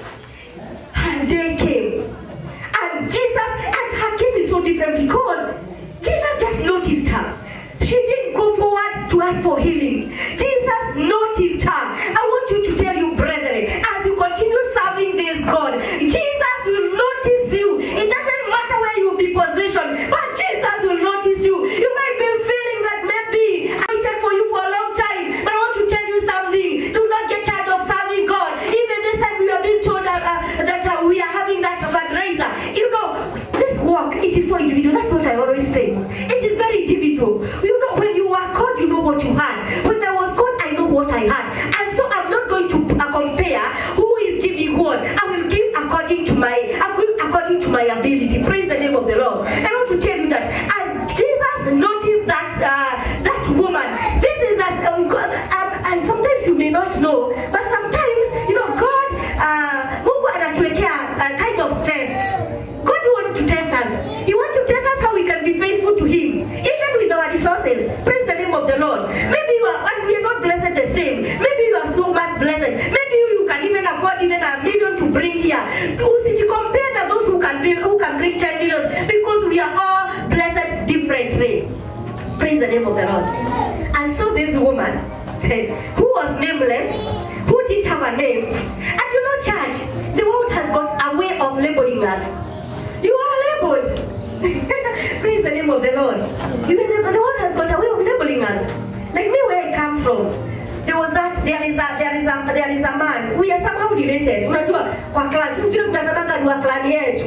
her day came. And Jesus, and her case is so different because Jesus just noticed her. She didn't go forward to ask for healing. Jesus noticed her. I want you to tell you, brethren, as you continue serving this God, Jesus will notice you. It doesn't matter where you will be positioned, but Jesus will notice you. You might be feeling that maybe I waited for you for a long time, but I want to tell you something. Do not get tired of serving God. Even this time we are being told that, uh, that uh, we are having that fundraiser. You know, this work, it is so individual. That's what I always say. It is very individual. You know, when you are called, you know what you had. When I was called, I know what I had. And so I'm not going to uh, compare who is giving what. I will give according to my according to my ability. Praise the name of the Lord. I want to tell you that as Jesus noticed that uh, that woman, this is as um, God, um, and sometimes you may not know, but sometimes you know God, uh, Mungu anatuwekea uh, kind of tests. God wants to test us. He wants to test us how we can be faithful to Him, even with our resources. Praise the name of the Lord. Maybe you are, and we are not blessed the same. Maybe you are so much blessed. Maybe you, you can even afford even a million to bring here. You compare to those who can bring, who can bring ten million, because we are all blessed differently. Praise the name of the Lord. And so this woman, who was nameless, who didn't have a name, and you know, church, the world has got a way of labeling us. You are labeled. Praise the name of the Lord. You know, the world has got a way of labeling us. Like me, where I come from, there was that, there is a, there is a, there is a man. We are somehow related. Unajua, kwa class, vile tunasemanga ni wa clan yetu.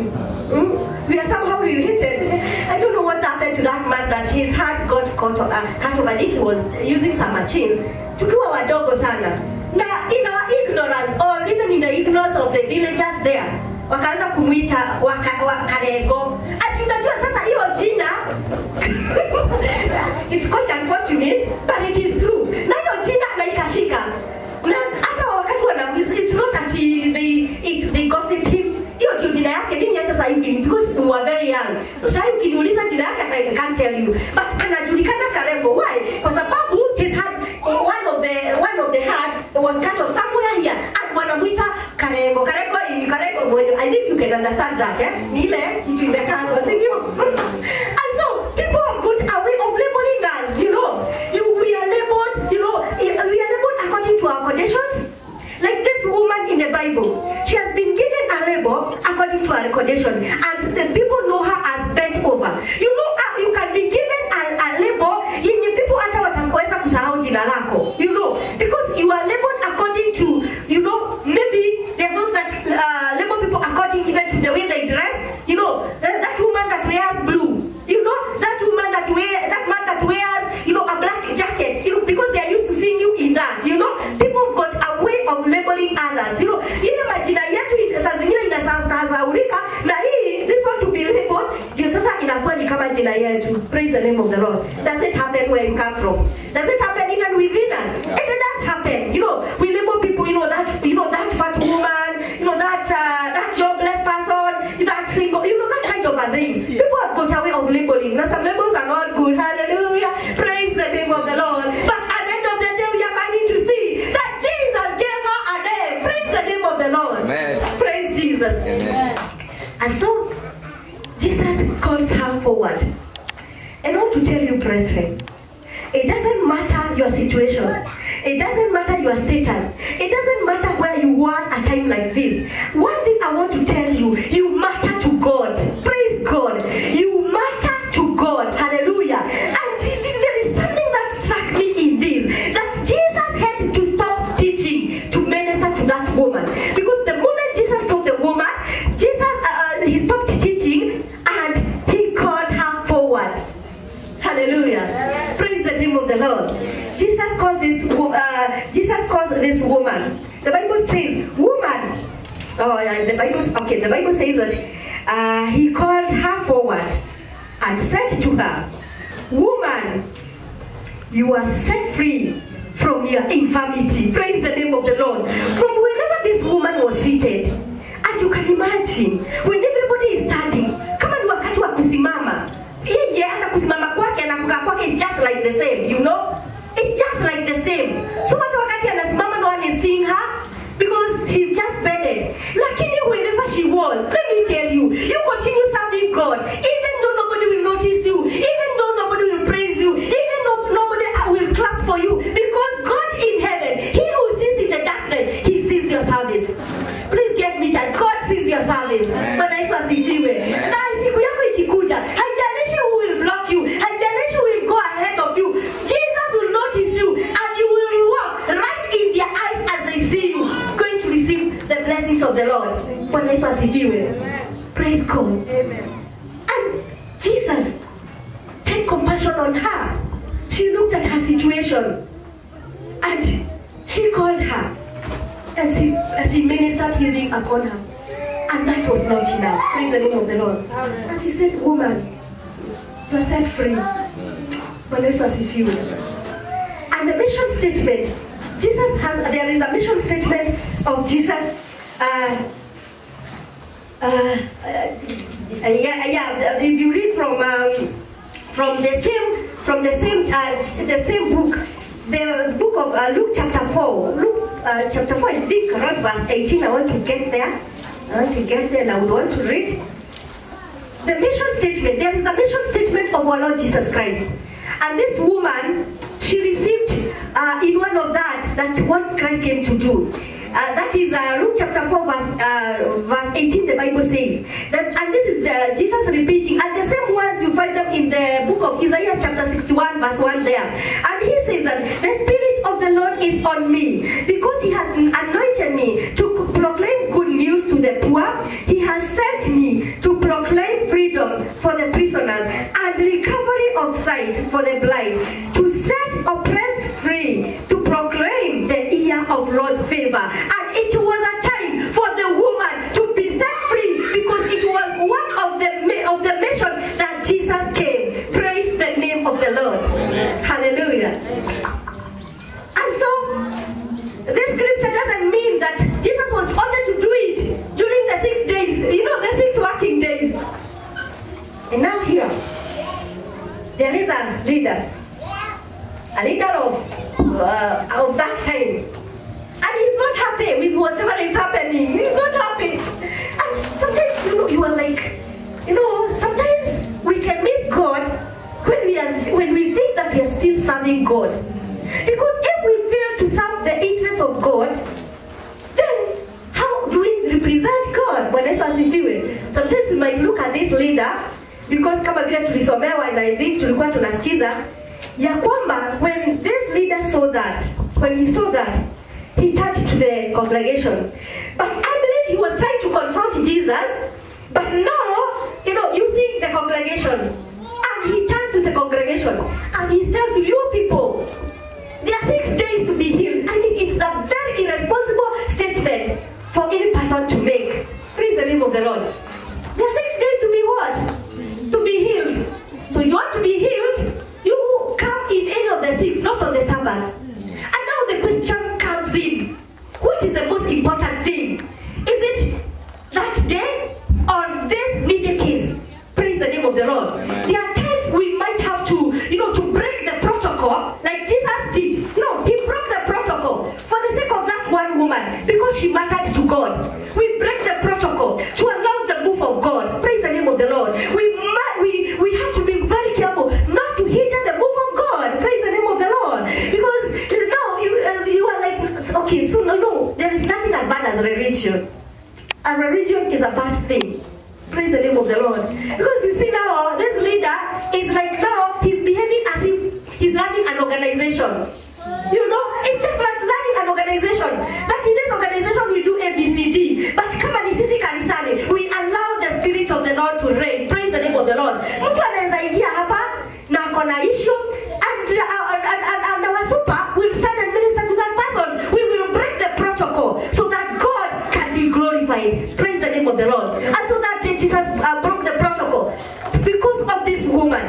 We are somehow related. I don't know what happened to that man, that his heart got cut off. Uh, he was using some machines. Tukiwa wadogo sana. Na in our ignorance, or even in the ignorance of the villagers there, wakaanza kumuita Wakarego. Ati unajua sasa hiyo jina, it's quite unfortunate. ukiniuliza jina yake I can't tell you, but anajulikana Karego. Why? Kwa sababu his hand, one of the one of the hand was cut off somewhere here, and wanamuita Karego. Karego in Karego, I think you can understand that, yeah? Ni ile kitu imekatwa, si ndio? And so people have got a way of labeling us, you know. You, we are labeled, you know, we are labeled according to our conditions. Like this woman in the Bible, she has been given a label according to her condition, and the people know her as bent over. You know, uh, you can be given a, a label yenye people hata wataweza kusahau jina lako. You know, because you are labeled according to, you know, maybe there are those that uh, label people according even to the way they dress. You know, that, that woman that wears blue. You know, that woman that wear, that man that wears, you know, a black jacket. You know, because they are used to seeing you in that. You know, people got a way of labeling others. You know, ile majina yetu saa zingine inasahaulika na hii, this one to be labeled, ndio sasa inakuwa ni kama jina yetu. Praise the name of the Lord. Does it happen where you come from? Does it happen even within us? It does happen. You know, we label people, you know, that, you know, that fat woman, you know, that, uh, that jobless person, that single, you know, that kind of a thing. People have got a way of labeling. Now some labels are not good. Hallelujah. Praise the name of the Lord. But at the end of the day, we are coming to see that Jesus gave her a name. Praise the name of the Lord. Amen. Praise Jesus. Amen. And so, Jesus calls her forward. And I want to tell you, brethren, it doesn't matter your situation. It doesn't matter your status. It doesn't matter where you are at a time like this. One thing I want to tell you, you matter to God. Praise God. You matter to God. Hallelujah. And there is something that struck me in this, that Jesus had to stop teaching to minister to that woman. Because the moment Jesus saw the woman, Jesus, uh, he stopped teaching and he called her forward. Hallelujah. Praise the name of the Lord. Jesus called this uh, Jesus calls this woman. The Bible says, woman. Oh, yeah, the Bible. Okay, the Bible says that uh, he called her forward and said to her, woman, you are set free from your infirmity. Praise the name of the Lord. From wherever this woman was seated, and you can imagine when everybody is standing, kama ni wakati wa kusimama, yeye hata kusimama kwake na kukaa kwake is just like the same, you know. It's just like the same. So hata wakati anasimama no one is seeing her because she's just bedded. Lakini wherever she was, let me tell you, you continue serving God, even though nobody will notice you, even though nobody will praise you, even though nobody will clap for you, because God in heaven, He who sees in the darkness, He sees your service. Please get me that. God sees your service. Bwana Yesu asifiwe. Na siku yako ikikuja, haijalishi who will block you, haijalishi who will go ahead of you, Jesus will notice you and you will walk right in their eyes as they see you, going to receive the blessings of the Lord. Bwana Yesu asifiwe. Praise God. Amen. And Jesus had compassion on her. She looked at her situation and she called her. And she, as she ministered healing upon her. And that was not enough. Praise the name of the Lord. Amen. And she said, woman, you are set free. And the mission statement, Jesus has, there is a mission statement of Jesus. Uh, uh, uh, yeah, yeah, if you read from um, from the same from the same uh, the same book, the book of uh, Luke chapter four, Luke uh, chapter four, I think around verse eighteen. I want to get there. I want to get there, and I would want to read the mission statement. There is a mission statement of our Lord Jesus Christ, and this woman, she received uh, in one of that that what Christ came to do. Uh, that is uh, Luke chapter four, verse, uh, verse eighteen. The Bible says that, and this is the, Jesus repeating, and the same words you find them in the book of Isaiah chapter sixty-one, verse one there. And he says that the Spirit of the Lord is on me, because He has anointed me to proclaim good news to the poor. He has sent me to proclaim freedom for the prisoners and recovery of sight for the blind, to set oppressed free, to proclaim the year of Lord's favor. And it was a time for the woman to be set free, because it was one of the of the mission that Jesus came. Praise the name of the Lord. Amen. Hallelujah. And so this scripture doesn't mean that Jesus was ordered to do it during the six days, you know, the six working days. And now here, leader, a leader of uh, of that time, and he's not happy with whatever is happening. He's not happy, and sometimes you know you are like, you know, sometimes we can miss God when we are when we think that we are still serving God, because if we fail to serve the interests of God, then how do we represent God? Bwana Yesu asifiwe. Sometimes we might look at this leader, because kama vile tulisomewa na I think tulikuwa tunasikiza ya kwamba when this leader saw that, when he saw that, he turned to the congregation. But I believe he was trying to confront Jesus, but now, you know, using the congregation. And he turns to the congregation and he tells you, you people, there are six days to be healed. I mean, it's a very irresponsible statement for any person to make. Praise the name of the Lord. There are six days to be what? To be healed. So you want to be healed, you come in any of the six, not on the Sabbath. And now the question comes in. What is the most important thing? Is it that day or this needy case? Praise the name of the Lord. Amen. There are times we might have to, you know, to break the protocol like Jesus did. You know, he broke the protocol for the sake of that one woman because she mattered to God. We break the protocol to allow the move of God. Praise the name of the Lord. We we we have to be very careful not to hinder the move of God. Praise the name of the Lord. Because now you, uh, you are like, okay, so no, no, there is nothing as bad as religion. And religion is a bad thing. Praise the name of the Lord. Because you see now, this leader is like now, he's behaving as if he's running an organization. You know, it's just like running an organization. That in this organization we do A B C D. But kama ni sisi kanisani, we allow the Spirit of the Lord to reign. Praise the name of the Lord. Mtu anaweza ingia hapa na akona issue and, uh, and, and, and our super will stand and minister to that person. We will break the protocol so that God can be glorified. Praise the name of the Lord. And so that day Jesus uh, broke the protocol because of this woman.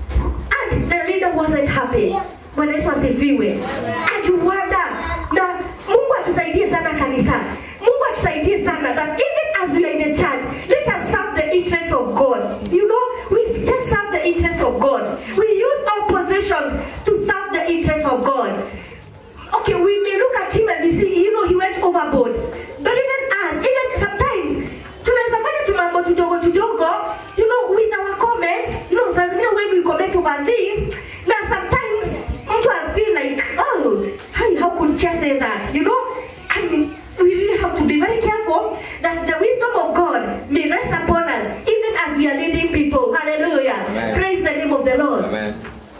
And the leader wasn't happy. Bwana Yesu asifiwe. And you wonder, na Mungu atusaidie sana kanisa. Mungu atusaidie sana that even as we are in the church, let us serve the interests of God. You know, we just serve the interests of God. We use our positions to serve the interests of God. Okay, we may look at him and we see, you know, he went overboard. But even us, even sometimes, tunaweza fanya tumambo tudogo tudogo, you know, with our comments, you know, so, you know, when we comment over things, now sometimes, I feel like, oh, how, how could just say that, you know? And we really have to be very careful that the wisdom of God may rest upon us, even as we are leading people. Hallelujah. Amen. Praise the name of the Lord. Amen.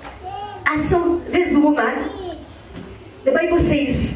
And so this woman, the Bible says,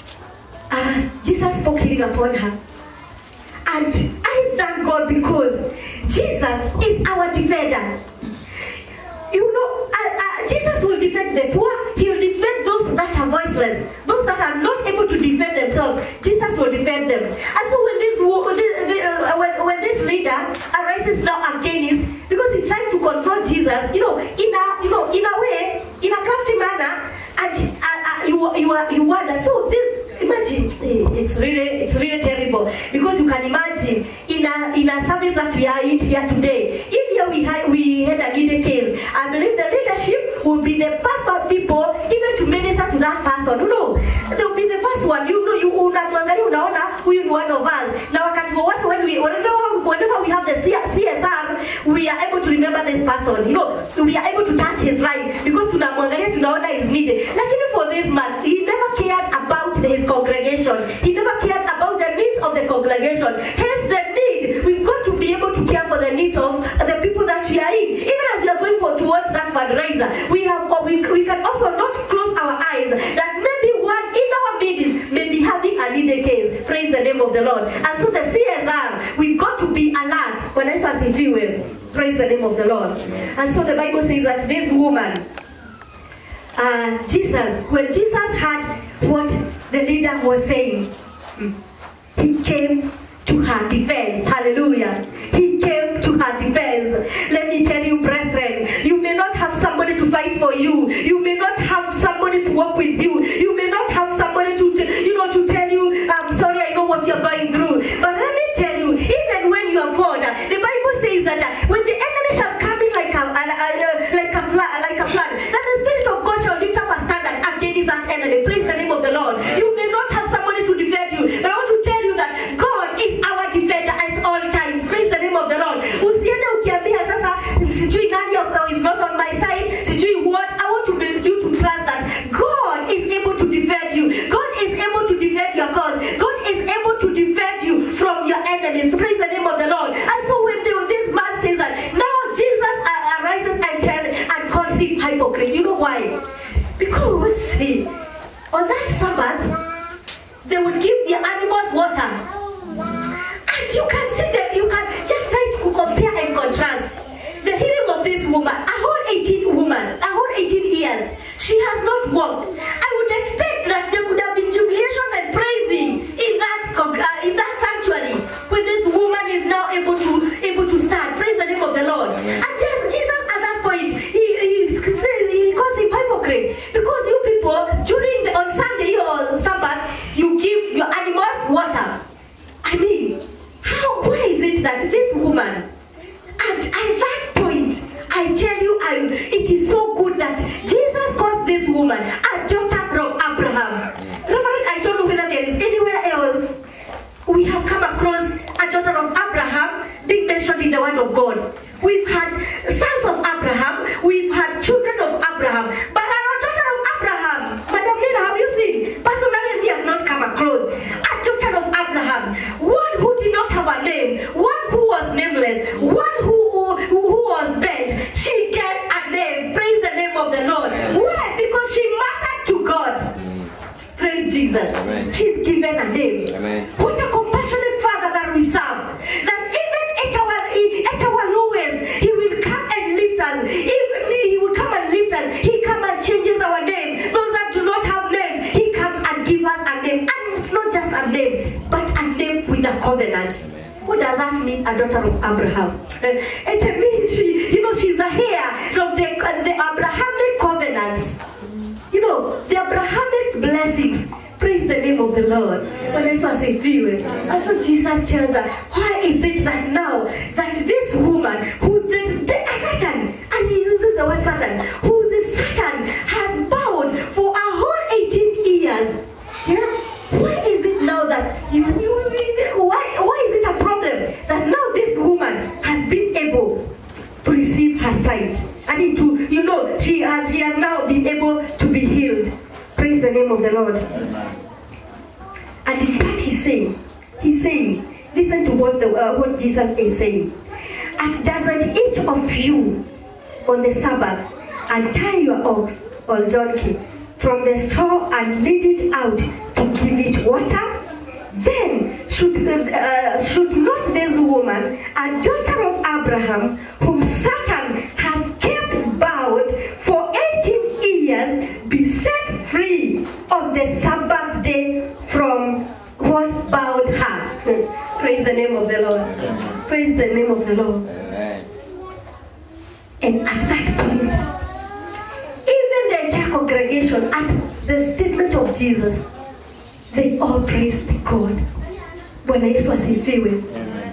uh, Jesus spoke healing upon her. And I thank God because Jesus is our defender. You know, uh, uh, Jesus will defend the poor. He will defend those that are voiceless, those that are not able to defend themselves. Jesus will defend them. And so when this this, uh, when, when this leader arises now against, because he's trying to confront Jesus, you know, in a you know in a way, in a crafty manner, and uh, uh, you you are you wonder. So this. Imagine, it's really, it's really terrible because you can imagine in a in a service that we are in here today. If here we had we had a needy case, I believe the leadership will be the first people even to minister to that person. You know, they will be the first one. You know, you unamwangalia unaona huyu ni one of us. Na wakati wote when we whenever we have the C S R, we are able to remember this person. You know, we are able to touch his life because tunamwangalia tunaona is needed. Lakini for this man, he never cared about his congregation. He never cared about the needs of the congregation. Hence the need, we've got to be able to care for the needs of the people that we are in. Even as we are going for towards that fundraiser, we have or we, we can also not close our eyes that maybe one in our midst may be having a needy case. Praise the name of the Lord. And so the C S R, we've got to be alert when I say praise the name of the Lord. And so the Bible says that this woman, uh, Jesus, when Jesus heard what the leader was saying, he came to her defense. Hallelujah. He came to her defense. Let me tell you, brethren, you may not have somebody to fight for you. You may not have somebody to work with you. You may not have somebody to, you know, to tell you, I'm sorry, I know what you're going through. But let me tell you, even when you are fought, the Bible says that when the enemy shall come in like a, a, a, like a flood, like a flood, that Because see, on that Sabbath, they would give the animals water. And you can see them, you can just try to compare and contrast the healing of this woman, a whole eighteen woman, a whole eighteen years. She has not walked. I would expect that there would have been jubilation and praising in that uh, in that sanctuary when this woman is now able to able to stand. Praise the name of the Lord. Amen. And just, Jesus at that point, he he, he calls him hypocrite because you people during the, on Sunday or Sabbath you give your animals water. I mean, how why is it that this woman, and at that point, I tell you, I, it is so good that Jesus calls this woman a daughter of Abraham. Reverend, I don't know whether there is anywhere else we have come across a daughter of Abraham being mentioned in the Word of God. We've had sons of Abraham, we've had children of Abraham, but a daughter of Abraham, Madam Lina, have you seen? Personally, we have not come across a daughter of Abraham, one who did not have a name, one who was nameless, one who, who, who was bent. She gets a name. Praise the name of the Lord. Why? Because she mattered to God. Praise Jesus. Amen. She's given a name. Amen. What a compassionate Father that we serve. That even at our, at our lowest, He will come and lift us. Even He will come and lift us. He comes and changes our name. Those that do not have names, He comes and gives us a name. And it's not just a name, but a name with a covenant. What does that mean, a daughter of Abraham? Uh, it means she, you know, she's a heir of the, the Abrahamic covenants. You know, the Abrahamic blessings. Praise the name of the Lord. When I saw say view, and so Jesus tells her, why is it that now that this woman who the, the Satan, and he uses the word Satan, who the Satan has bowed for a whole eighteen years. Yeah? Why is it now that you, you why why is it a problem that now this woman has been able to receive her sight? I mean to, you know, she has she has now been able to be healed. Praise the name of the Lord. Amen. And it's what he's saying. He's saying, listen to what the uh, what Jesus is saying. And doesn't each of you on the Sabbath untie your ox or donkey from the stall and lead it out to give it water? Then should, uh, should not this woman, a daughter of Abraham, whom Satan has kept bound for eighteen years, be set free on the Sabbath day from what bound her? Praise the name of the Lord. Amen. Praise the name of the Lord. Amen. And at that point, even the entire congregation, at the statement of Jesus, they all praised God. When Yesu asifiwe. Amen.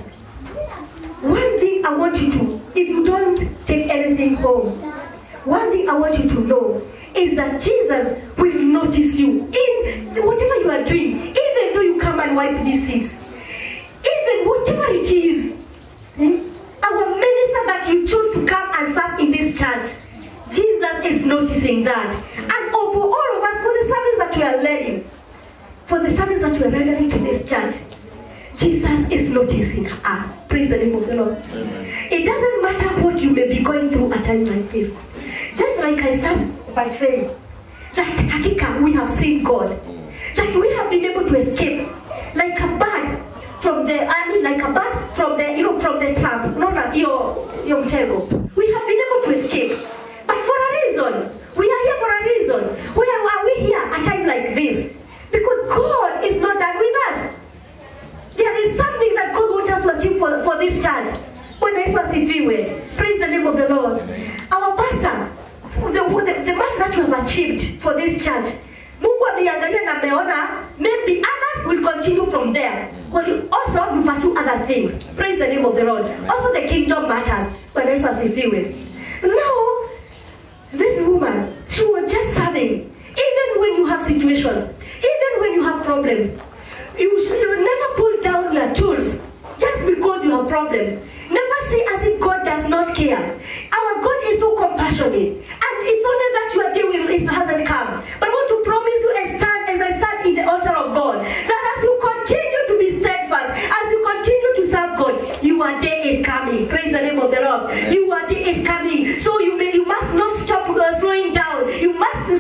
One thing I want you to, if you don't take anything home, one thing I want you to know is that Jesus will notice you in whatever you are doing, even though you come and wipe these seats, even whatever it is. eh, Our minister that you choose to come and serve in this church, Jesus is noticing that. And over all of us, for the service that we are leading, for the service that we are rendering to this church, Jesus is noticing her. Praise the name of the Lord. Amen. It doesn't matter what you may be going through at a time like this. Just like I started by saying, that Hakika, we have seen God. That we have been able to escape like a bird from the, I mean like a bird from the, you know, from the trap. No, no, your, your table. We have been able to escape. But for a reason. We are here for a reason. Why are we here at a time like this? Because God is not done with us. There is something that God wants us to achieve for, for this church. When I was in Viwe, praise the name of the Lord. Our pastor, the, the, the much that we have achieved for this church, Mungu ameangalia na ameona, maybe others will continue from there. But you also will pursue other things. Praise the name of the Lord. Also the kingdom matters. When I was in Viwe. Now, this woman, she was just serving. Even when you have situations, even when you have problems, you should you never pull down your tools just because you have problems. Never see as if God does not care. Our God is so compassionate. And it's only that your day will, it hasn't come. But I want to promise you as, stand, as I stand in the altar of God, that as you continue to be steadfast, as you continue to serve God, your day is coming. Praise the name of the Lord. Your day is coming. So you may, you must not stop uh, slowing down. You must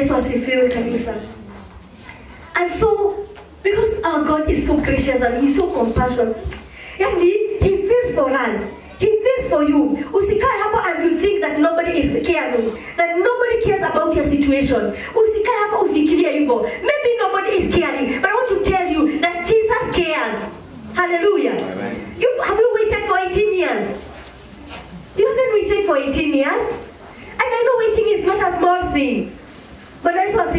Yesu asifiwe kanisa. And so, because our God is so gracious and He's so compassionate, and He, he feels for us. He feels for you. Usikae hapa and you think that nobody is caring, that nobody cares about your situation. Usikae hapa ufikirie hivyo. Maybe nobody is caring, but I want to tell you that Jesus cares. Hallelujah. Amen. You, have you waited for eighteen years? You haven't waited for eighteen years? And I know waiting is not a small thing. But that's what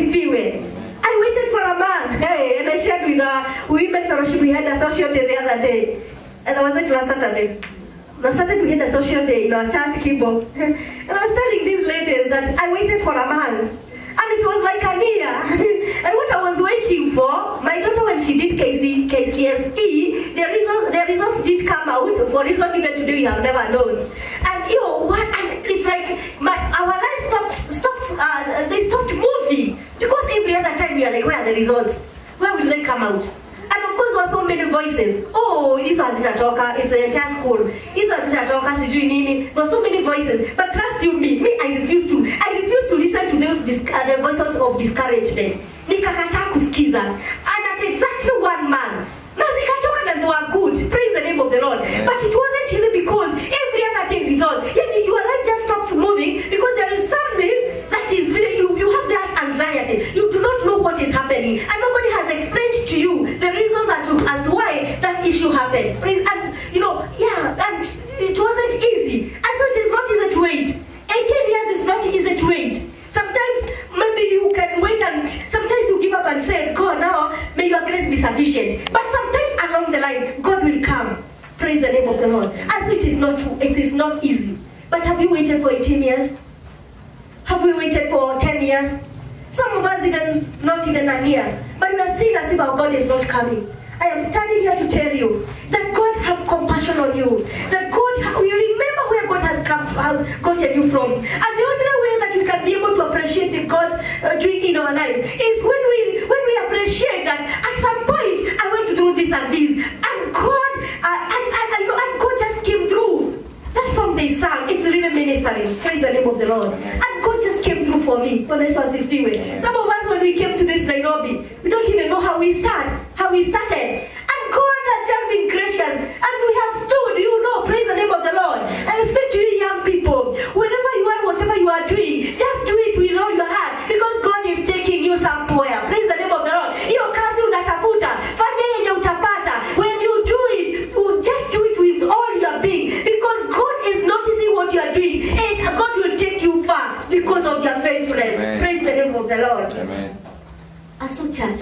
I waited for a man. Hey, and I shared with our women fellowship. We had a social day the other day. And I was it last Saturday. Last Saturday we had a social day in our church keyboard. And I was telling these ladies that I waited for a man. And it was like a year. And what I was waiting for, my daughter when she did K C, K C S E, the results, the results did come out for reason even today we have never known. And you know what? And it's like my our lives stopped stopped. Uh, they stopped moving because every other time we are like, where are the results? Where will they come out? And of course there were so many voices. Oh, this was Zinatoka, it's the entire school. This was Zinatoka, Sijui Nini. There were so many voices. But trust you me, me I refuse to. I refuse to listen to those dis uh, the voices of discouragement. Nikakataa kusikiza. And at exactly one man. Na zikatoka na they were good. Praise the name of the Lord. Yeah. But it wasn't easy because every other thing resolved. Yet your life just stops moving because there is something that is really, you, you have that anxiety. You do not know what is happening. And nobody has explained to you the reasons as to, as to why that issue happened. And, you know, yeah, and it wasn't easy. And so it is not easy to wait. eighteen years is not easy to wait. Sometimes maybe you can wait and sometimes you give up and say, God, now may your grace be sufficient. But sometimes along the line, God will come. Praise the name of the Lord. And so it is not, it is not easy. But have you waited for eighteen years? Have we waited for ten years? Some of us even not even a year. But we are seeing as if our God is not coming. I am standing here to tell you that God have compassion on you. That God, we remember where God has come, has gotten you from. And the only way that we can be able to appreciate the God's uh, doing in our lives is when we when we appreciate that at some point I went through this and this, and God, uh, and, and, and, and God just came through. That song they sang, it's really ministering. Praise the name of the Lord. And God just came through for me when I was in Fiwe. Some of us, when we came to this Nairobi, we don't even know how we start, how we started. And God has just been gracious. And we have stood, you know, praise the name of the Lord. And I speak to you young people, wherever you are, whatever you are doing, just do it with all your heart. Because God is taking you somewhere. Praise the name of the Lord. Hiyo kazi unatafuta, fanya yenye utapata. When you do it, you just do it with all your being. Because God is noticing what you are doing. And God will take you far because of your faithfulness. Amen. Praise the name of the Lord. Amen. And so, church,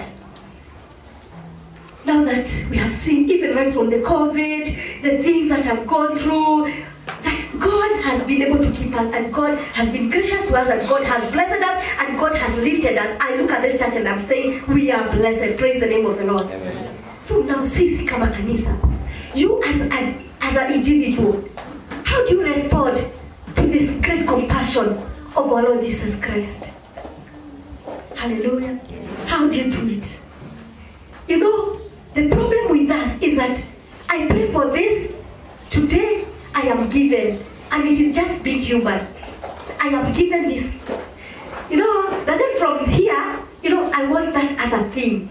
now that we have seen, even right from the COVID, the things that have gone through, that God has been able to keep us, and God has been gracious to us, and God has blessed us, and God has lifted us. I look at this church and I'm saying, we are blessed. Praise the name of the Lord. Amen. So now, sisi kama kanisa, you as an, as an individual, how do you respond to this great compassion of our Lord Jesus Christ? Hallelujah. How do you do it? You know, the problem with us is that I pray for this, today I am given, and it is just being human. I am given this. You know, but then from here, you know, I want that other thing.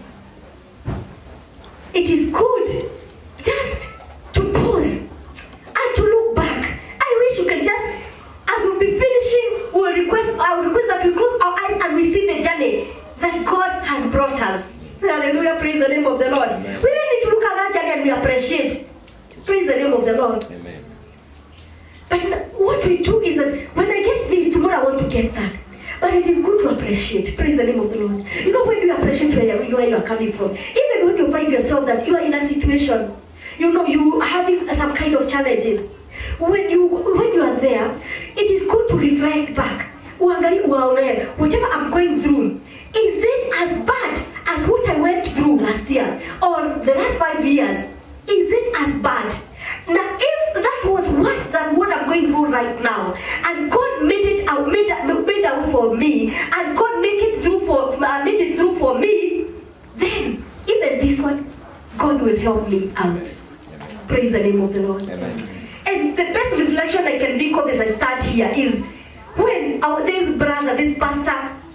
It is good just to pause and to look back. I wish you can just, as we'll be finishing, we'll request, I will request that we close our eyes and we see the journey that God has brought us. Hallelujah, praise the name of the Lord. Amen. We really need to look at that journey and we appreciate. Praise the name of the Lord. Amen. But what we do is that when I get this, tomorrow I want to get that. But it is good to appreciate. Praise the name of the Lord. You know, when you appreciate where you, where you are coming from, even when you find yourself that you are in a situation, you know, you are having some kind of challenges. When you when you are there, it is good to reflect back. Whatever I'm going through, is it as bad as what I went through last year or the last five years? Is it as bad? Now, if that was worse than what I'm going through right now, and God made it out, made made out for me, and God made it through for uh, made it through for me, then even this one, God will help me out. Amen. Praise the name of the Lord. Amen. And the best reflection I can think of as I start here is when our this brother, this pastor, just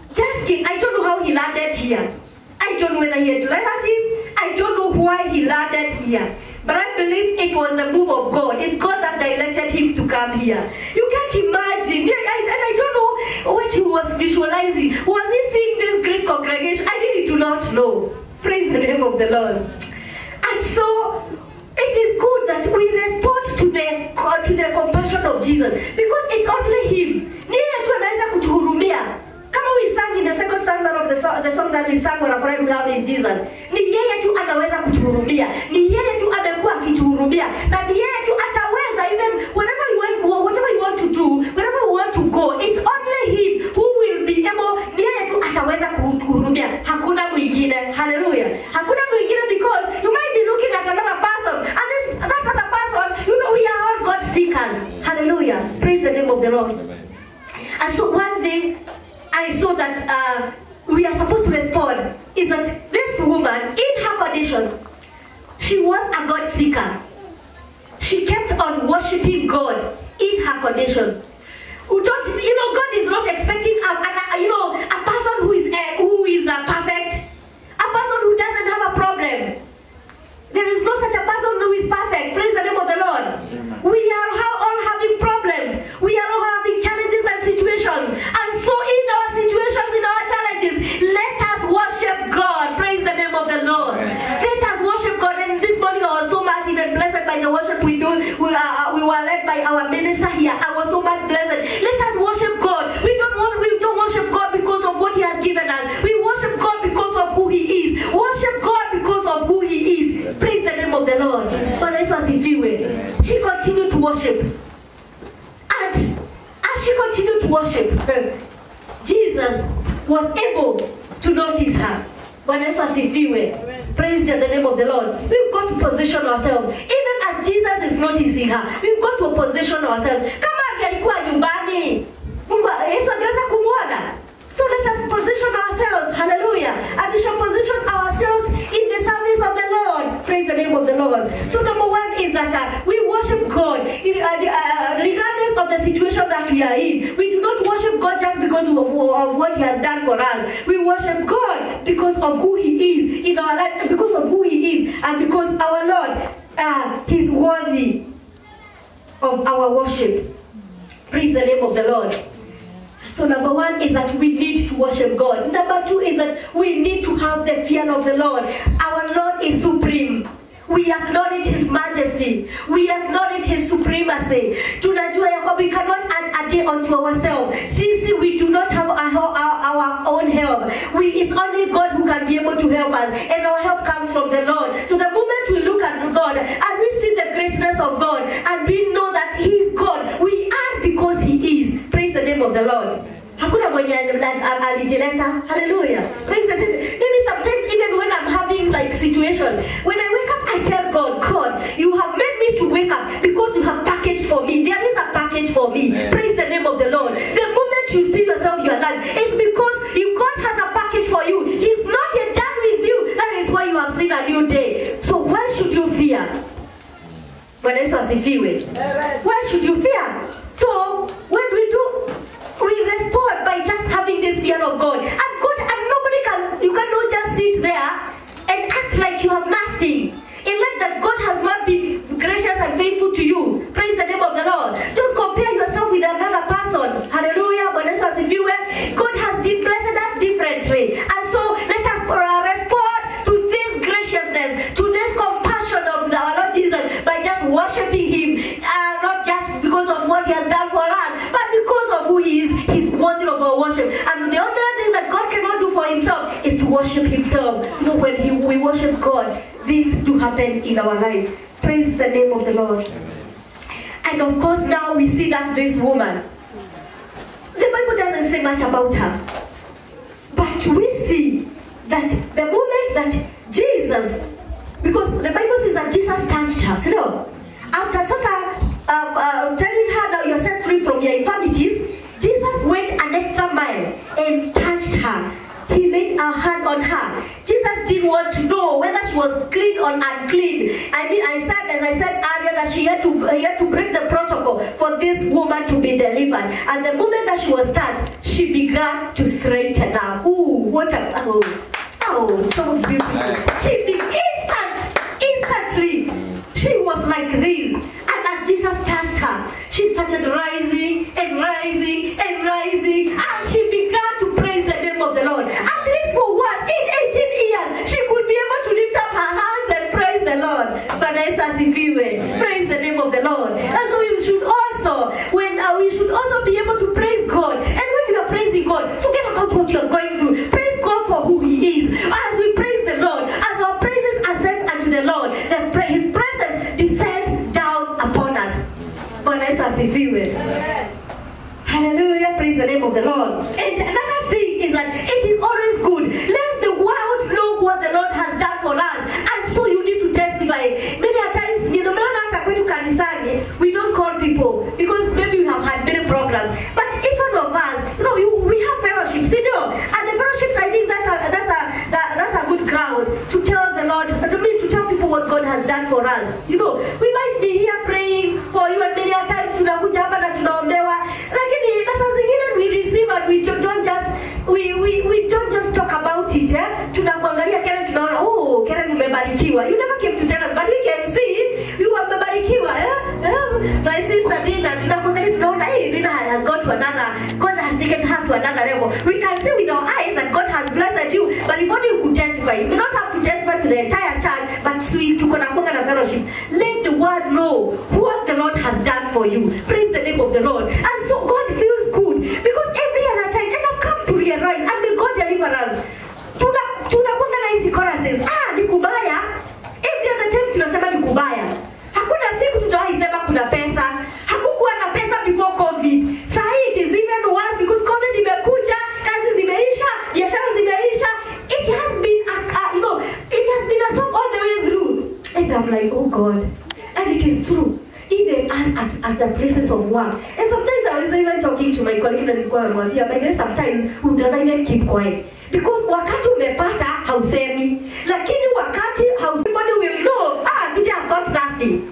asking, I don't know how he landed here. I don't know whether he had relatives. I don't know why he landed here. But I believe it was the move of God. It's God that directed him to come here. You can't imagine. Yeah, I, and I don't know what he was visualizing. Was he seeing this great congregation? I really do not know. Praise the name of the Lord. And so, it is good that we respond to the, to the compassion of Jesus. Because it's only him. Niye tu anaweza kutuhurumia. Kama we sang in the second stanza of the song, the song that we sang when I prayed without in Jesus. Ni yeye tu anaweza kutuhurumia. Ni yeye tu amekuwa akituhurumia. Na ni yeye tu ataweza, even whatever you want, whatever you want to do, wherever you want to go, it's only him who will be able, ni yeye tu ataweza kutuhurumia. Hakuna mwingine. Hallelujah. Hakuna mwingine, because you might be looking at another person, and this, that other person, you know, we are all God seekers. Hallelujah. Praise the name of the Lord. And so one thing I saw that uh, we are supposed to respond is that this woman, in her condition, she was a God seeker. She kept on worshiping God in her condition. Who don't, you know, God is not expecting a, a, you know, a person who is a, who is a perfect, a person who doesn't have a problem. There is no such a person who is perfect. Praise the name of the Lord. We are all having problems. We are all having challenges and situations. And so in our situations, in our challenges, let us worship God. Praise the name of the Lord. Let us worship God. And this morning I was so much even blessed by the worship we do. We, are, we were led by our minister here. I was so much blessed. Let us worship God. We don't want, we don't worship God because of what he has given us. We worship God because of who he is. Worship God because of who he is. Praise the name of the Lord. She continued to worship. And as she continued to worship, Jesus was able to notice her. Praise the name of the Lord. We've got to position ourselves. Even as Jesus is noticing her, we've got to position ourselves. Kama angelikuwa nyumbani, Yesu angeweza kumuona. So let us position ourselves. Hallelujah. And we shall position ourselves in the service of the Lord. Praise the name of the Lord. So number one is that uh, we worship God in, uh, uh, regardless of the situation that we are in. We do not worship God just because of, of what he has done for us. We worship God because of who he is in our life, because of who he is, and because our Lord uh, is worthy of our worship. Praise the name of the Lord. So number one is that we need to worship God. Number two is that we need to have the fear of the Lord. Our Lord is supreme. We acknowledge his majesty. We acknowledge his supremacy. Tunajua ya kwamba we cannot add a day unto ourselves. Sisi, we do not have our, our, our own help. We, it's only God who can be able to help us. And our help comes from the Lord. So the moment we look at God and we see the greatness of God and we know that he is God, we are because he is. Praise the name of the Lord. Hakuna mwenye alijileta. Hallelujah. Praise the name. Maybe sometimes even when I'm having like situation, when I wake up, I tell God, God, you have made me to wake up because you have packaged for me. There is a package for me. Amen. Praise the name of the Lord. The moment you see yourself, you are alive. It's because if God has a package for you, he's not yet done with you. That is why you have seen a new day. So why should you fear? Why should you fear? So what do we do? We respond by just having this fear of God. And God, and nobody can, you cannot just sit there and act like you have nothing. In fact, that God has not been gracious and faithful to you. Praise the name of the Lord. Don't compare yourself with another person. Hallelujah. God has blessed us differently. And so let us respond to this graciousness, to this compassion of our Lord Jesus by just worshiping him. Uh, not just because of what he has done for us, but because of who he is. He's worthy of our worship. And the other thing that God cannot do for himself is to worship himself. You know, when he, we worship God, things do happen in our lives. Praise the name of the Lord. And of course now we see that this woman, the Bible doesn't say much about her. But we see that the moment that Jesus, because the Bible says that Jesus touched her, you know, after Sasa uh, uh, telling her now you're set free from your infirmities, Jesus went an extra mile and touched her. He he laid a hand on her. Jesus didn't want to know whether she was clean or unclean. I mean, I said, as I said earlier, that she had to, he had to break the protocol for this woman to be delivered. And the moment that she was touched, she began to straighten up. Ooh, what a, oh, oh, so beautiful. She began instant, instantly. She was like this. And as Jesus touched her, she started rising and rising and rising. And she began to praise the name of the Lord. At least for what? In eighteen years, she could be able to lift up her hands and praise the Lord. Vanessa Sifiwe, praise the name of the Lord. And so we should also, when uh, we should also be able to praise God. And when you are praising God, forget about what you are going through. Praise God for who He is. As we praise the Lord, as our praises ascend unto the Lord, the pra- His presence descends down upon us. Vanessa Sifiwe. Hallelujah, praise the name of the Lord. And another thing is that it is always good. Let the world know what the Lord has done for us. And so you need to testify. Many a times, you know, we don't call people because maybe we have had many programs. But each one of us, you know, you, we have fellowships, you know. And the fellowships, I think that's a, that's a, that, that's a good ground to tell the Lord, I mean, to tell people what God has done for us. You know, we might be here praying for you and many a times tunakuja hapa na tunaombewa. Lakini na saa zingine we receive and we don't, don't just we, we, we don't just talk about it. Eh? Tunakuangalia Karen, tunaona, oh, Karen umebarikiwa. You never came to tell us, but we can see you are umebarikiwa. Eh? Eh? My sister Nina, tunakuangalia tunaona, hey, Nina has gone to another, God has taken her to another level. We can see with our eyes that God has blessed you, but if only you could testify. You do not have to testify to the entire church, but to Konakonga na fellowship. Let the world know what the Lord has done for you. Praise the name of the Lord. And so God feels good because every other time, and I've come to realize, and may God deliver us. Tuna tunakwanga na hizi choruses. Ah, ni kubaya. Every other time tunasema ni kubaya. Hakuna siku tutawahi sema kuna pesa. Hakukuwa na pesa before COVID. Sasa it is even worse because COVID imekuja, kazi zimeisha, biashara zimeisha. It has been a, a, you know, it has been a song all the way through. And I'm like, oh God. And it is true. Even us at, at the places of work. And sometimes I was even talking to my colleague and but then sometimes we would rather even keep quiet. Because wakati umepata hausemi. Lakini wakati everybody will know, ah, today I've got nothing.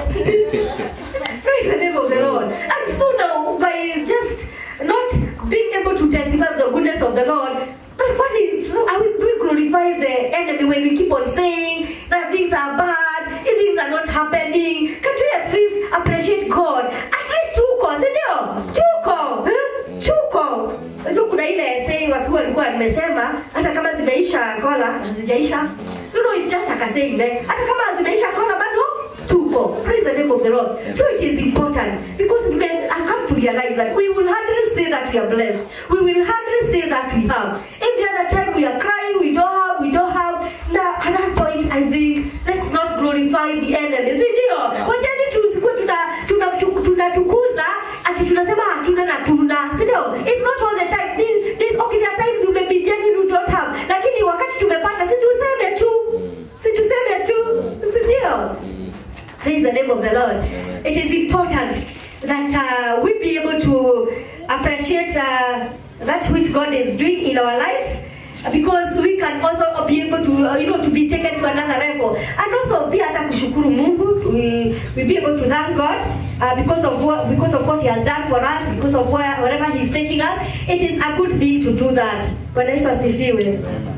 Praise the name of the Lord. And so now, by just not being able to testify the goodness of the Lord, but funny, are we, do we glorify the enemy when we keep on saying that things are bad, things are not happening? Can we at least appreciate God? At least tuko, sindio? Tuko, eh? Tuko. Unajua kuna ile saying wakiwa walikuwa nimesema, hata kama zimeisha kola, hazijaisha. You know, it's just like a saying there. Hata kama zimeisha kola bado tuko. Praise the name of the Lord. So it is important because men I come to realize that we will hardly say that we are blessed. We will hardly say that we have. Every other time we are crying, we don't have, we don't have. Now at that point, I think let's not glorify the enemy. Sindio? Wacheni tusikuwe tuna tunatukuza ati tunasema hatuna na tuna. Sindio? It's not all the time. There's okay, there are times you may be genuine, you don't have. Lakini wakati tumepata, si tuseme tu. Si tuseme tu. Sindio? Praise the name of the Lord. It is important that uh, we be able to appreciate uh, that which God is doing in our lives, because we can also be able to, uh, you know, to be taken to another level, and also be ata kushukuru Mungu. We we be able to thank God uh, because of what because of what He has done for us, because of where, wherever He's taking us. It is a good thing to do that. Bwana Yesu asifiwe.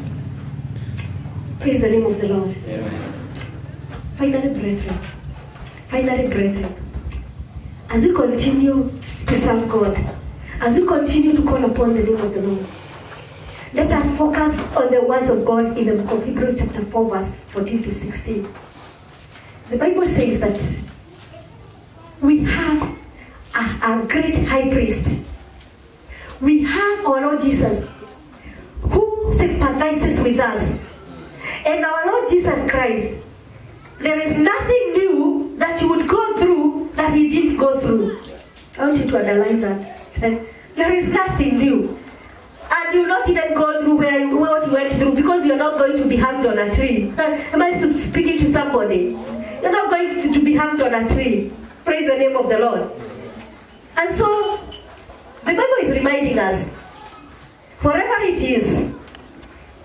Praise the name of the Lord. Amen. Finally, brethren. Finally, brethren, as we continue to serve God, as we continue to call upon the name of the Lord, let us focus on the words of God in the book of Hebrews chapter four, verse fourteen to sixteen. The Bible says that we have a, a great high priest. We have our Lord Jesus who sympathizes with us. And our Lord Jesus Christ, there is nothing new that you would go through that He didn't go through. I want you to underline that. There is nothing new. And you will not even go through where you, what you went through, because you're not going to be hanged on a tree. Am I speaking to somebody? You're not going to be hanged on a tree. Praise the name of the Lord. And so, the Bible is reminding us, wherever it is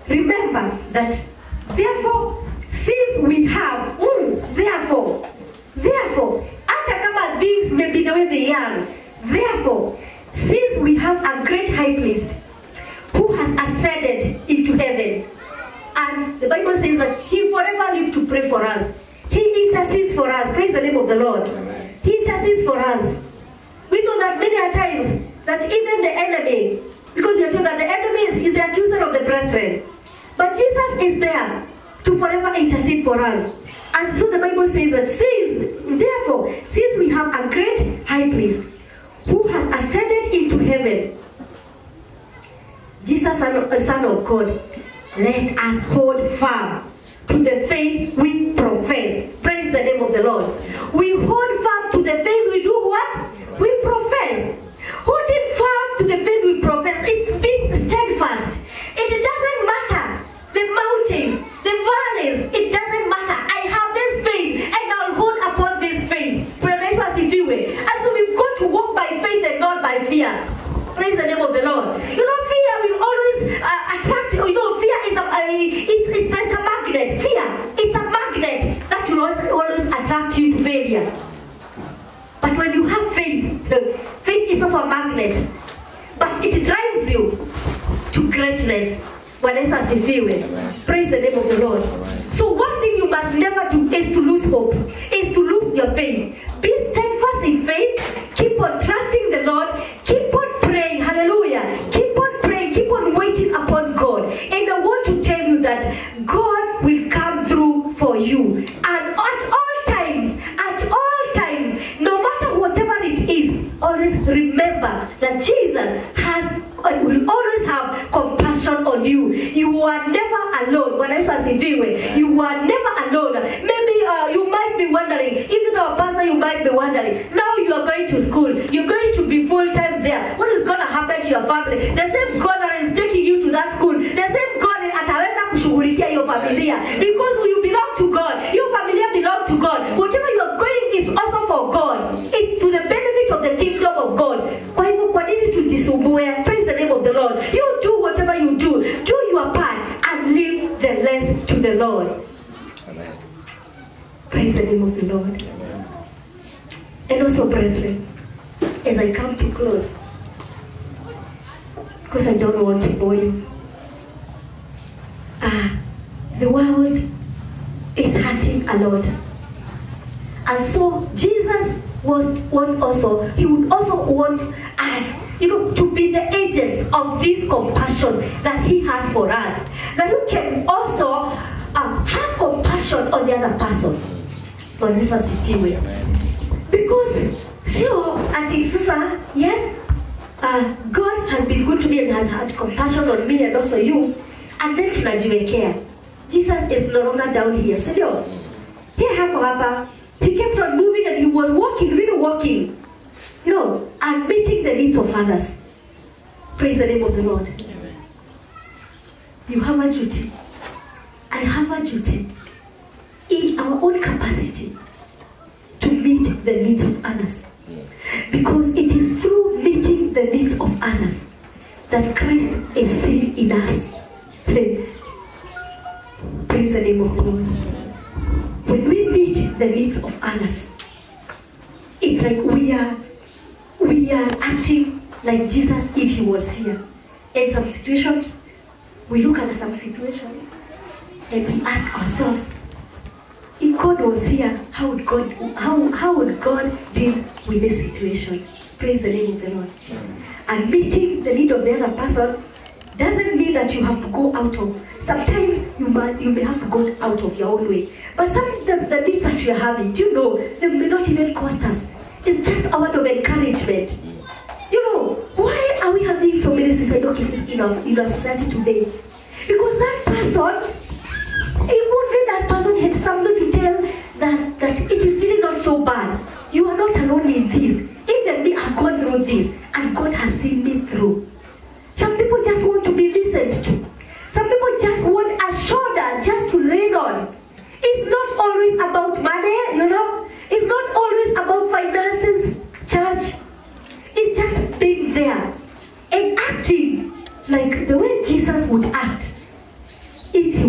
remember that, therefore, since we have, mm, therefore, therefore, hata kama things may be the way they are, therefore, since we have a great high priest who has ascended into heaven, and the Bible says that he forever lives to pray for us. He intercedes for us. Praise the name of the Lord. Amen. He intercedes for us. We know that many a times that even the enemy, because we are told that the enemy is, is the accuser of the brethren, but Jesus is there to forever intercede for us. And so the Bible says that since, therefore, since we have a great high priest who has ascended into heaven, Jesus, Son of God, let us hold firm to the faith we profess. Praise the name of the Lord. We hold firm to the faith we do what? We profess. Holding firm to the faith we profess, it's being steadfast. It doesn't matter the mountains, the valleys, it doesn't matter. I have this faith and I'll hold upon this faith. And so we've got to walk by faith and not by fear. Praise the name of the Lord. You know, fear will always uh, attract you. You know, fear is a, uh, it's, it's like a magnet. Fear, it's a magnet that will always, always attract you to failure. But when you have faith, the faith is also a magnet. But it drives you to greatness. When I say fear, praise the name of the Lord. So one thing you must never do is to lose hope, is to lose your faith. Be steadfast in faith. Keep on trusting the Lord. Keep on praying. Hallelujah. Keep on praying. Keep on waiting upon God. And I want to tell you that God will come through for you. And at all times, at all times, no matter whatever it is, always remember that Jesus has and will always have compassion on you. You are never alone. When I say viwe, you are never alone. Maybe uh, you might be wondering, even our pastor, you might be wondering, now you are going to school, you're going to be full time there. What is going to happen to your family? The same God that is taking you to that school, the same God ataweza kushughulikia your familia, because you belong to God. Your familia belong to God. Whatever you are going is also for God. It's to the benefit of the kingdom of God. Kwa hivyo kwa nini tujisumbue? Praise the name of the Lord. You do whatever you do. Do your part and leave the rest to the Lord. Amen. Praise the name of the Lord. Amen. And also, brethren, as I come to close, because I don't want to bore you, uh, the world is hurting a lot. And so Jesus was want also, he would also want us, you know, to be the agents of this compassion that he has for us. That you can also uh, have compassion on the other person. But this was with you. Because, so, ati sasa, yes, uh, God has been good to me and has had compassion on me and also you. And then tunajiwekea. Jesus is no longer down here. So, here hapo hapa. He kept on moving and he was walking, really walking, you know, and meeting the needs of others. Praise the name of the Lord. Amen. You have a duty. I have a duty in our own capacity to meet the needs of others. Because it is through meeting the needs of others that Christ is seen in us. Praise the name of the Lord. When we meet the needs of others, it's like we are we are acting like Jesus if he was here. In some situations, we look at some situations and we ask ourselves, if God was here, how would God how, how would God deal with this situation? Praise the name of the Lord. And meeting the need of the other person doesn't mean that you have to go out of. Sometimes you might you may have to go out of your own way. But some of the, the needs that we are having, do you know, they may not even cost us. It's just a word of encouragement. You know, why are we having so many suicidal cases in our, in our society today? Because that person, if only that person had something to tell that, that it is really not so bad. You are not alone in this. Even me, I've gone through this, and God has seen me through. Some people just want to be listened to. Some people just want a shoulder just to lean on. It's not always about money, you know. It's not always about finances, church. It's just being there and acting like the way Jesus would act.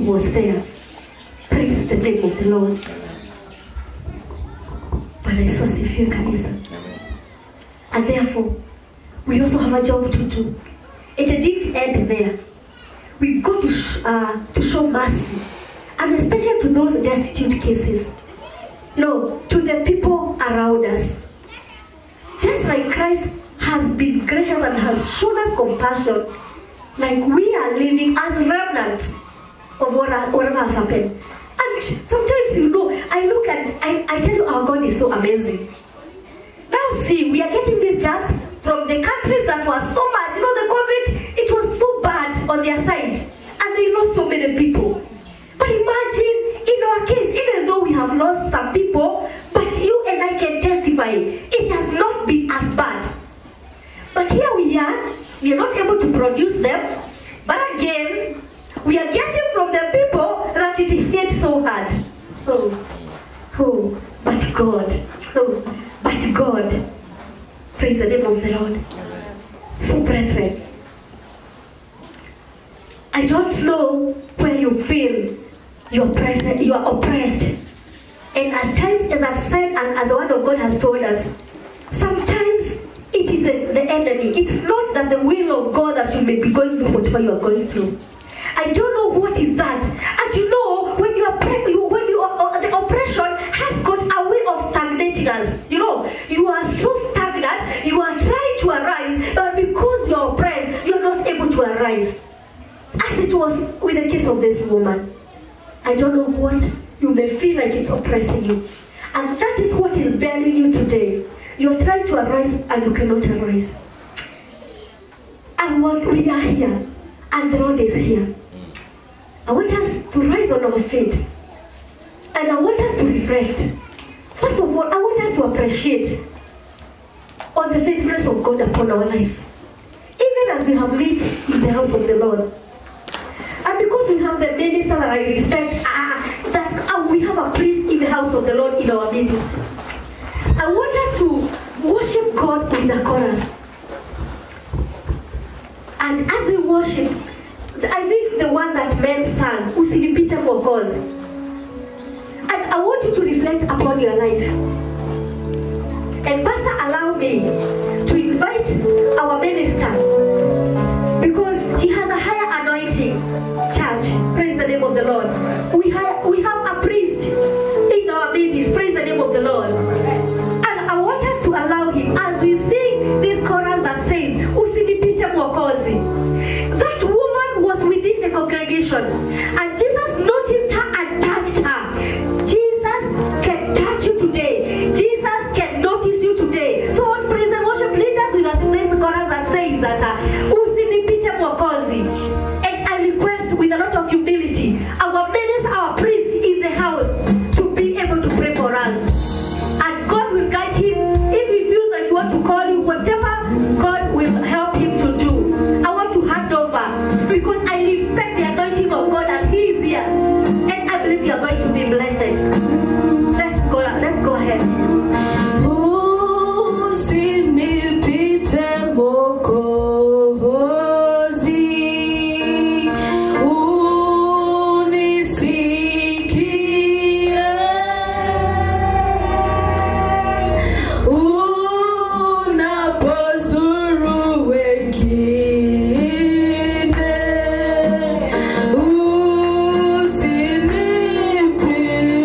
anointing was there. Praise the name of the Lord. But I saw Sifia Kanisa. And therefore, we also have a job to do. It didn't end there. We go to, sh uh, to show mercy. And especially to those destitute cases. No, to the people around us. Just like Christ has been gracious and has shown us compassion, like we are living as remnants of what whatever has happened. And sometimes, you know, I look at, I, I tell you, our God is so amazing. Now see, we are getting these jobs from the countries that were so bad. You know, the COVID, it was so bad on their side. And they lost so many people. But imagine, in our case, even though we have lost some people, but you and I can testify, it has not been as bad. But here we are, we are not able to produce them. But again, we are getting from the people that it hit so hard. Oh, oh, but God, oh, but God. Praise the name of the Lord. So brethren, I don't know where you feel you are oppressed, you are oppressed. And at times, as I've said and as the word of God has told us, sometimes it is the, the enemy. It's not that the will of God that you may be going through whatever you are going through. I don't know what is that. And you know, when you are when you are, the oppression has got a way of stagnating us. You know, you are so stagnant, you are trying to arise, but because you are oppressed, you are not able to arise. As it was with the case of this woman. I don't know what you may feel like it's oppressing you. And that is what is bearing you today. You are trying to arise and you cannot arise. And what we are here, and the Lord is here. I want us to rise on our feet. And I want us to reflect. First of all, I want us to appreciate all the faithfulness of God upon our lives. Even as we have lived in the house of the Lord. And because we have the minister that I respect, uh, that uh, we have a priest in the house of the Lord in our midst. I want us to worship God with the chorus. And as we worship, I think the one that men sang, Usinipite Mwokozi. And I want you to reflect upon your life. And Pastor, allow me to invite our minister, because he has a higher anointing. Church, praise the name of the Lord. We have, we have a priest in our midst, praise the name of the Lord. And I want us to allow him, as we sing this chorus that says, Usinipite Mwokozi. That woman was within the congregation, and Jesus noticed her and touched her. Jesus can touch you today. Jesus can notice you today. So on praise and worship, lead us with us this chorus that says that uh, Usinipite Mwokozi. And I request with a lot of humility, our minister, our priest in the house, to be able to pray for us. And God will guide him. If he feels like he wants to call you, whatever God will help him to do. I want to hand over, because I respect the anointing of God, and he is here. And I believe you are going to be blessed. Let's go, let's go ahead. Usinipite Mwokozi. Usinipite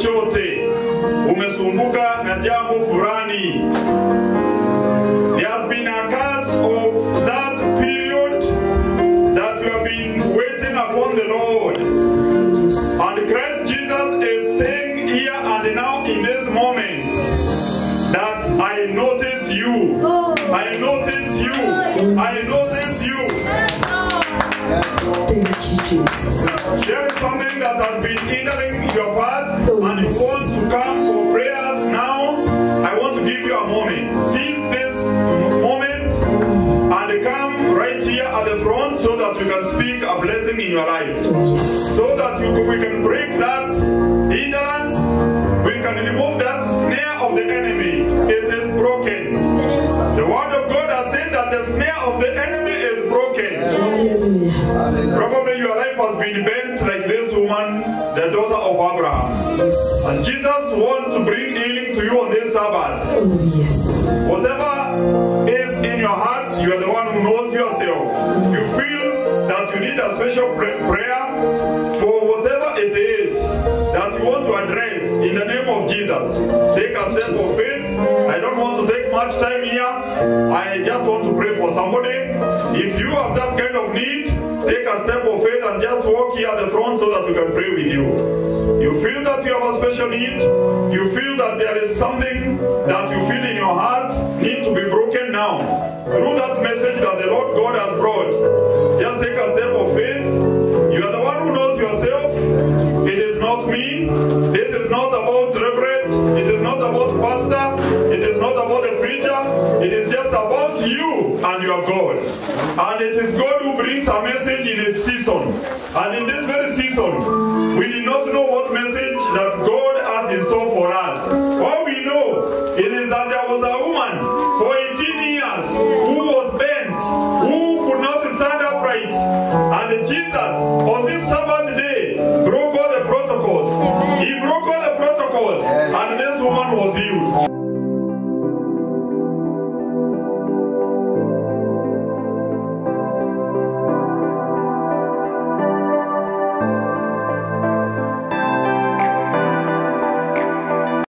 chochote, umesumbuka na jambo fulani. There has been a curse of that period that you have been waiting upon the Lord. And Christ Jesus is saying here and now in this moment that I notice you. I notice you. I notice you. There is something that has been hindering your path and you want to come for prayers now. I want to give you a moment. Seize this moment and come right here at the front so that we can speak a blessing in your life. So that you, we can break that hindrance. We can remove that snare of the enemy. It is broken. The word of God has said that the snare of the enemy is broken. Probably your life has been bent like this woman, the daughter of Abraham. And Jesus wants to bring healing to you on this Sabbath. Whatever is in your heart, you are the one who knows yourself. You feel that you need a special prayer for whatever it is that you want to address in the name of Jesus. Take a step of faith. I don't want to take much time here. I just want to pray for somebody. If you have that kind of need, take a step of faith and just walk here at the front so that we can pray with you. You feel that you have a special need. You feel that there is something that you feel in your heart need to be broken now. Through that message that the Lord God has brought, just take a step of faith. You are the one who knows yourself. It is not me. This is not about reverend. It is not about pastor. It is not about the preacher. It is just about you and your God. And it is God who brings a message in its season. And in this very season, we did not know what message that God has in store for us. All we know, it is that there was a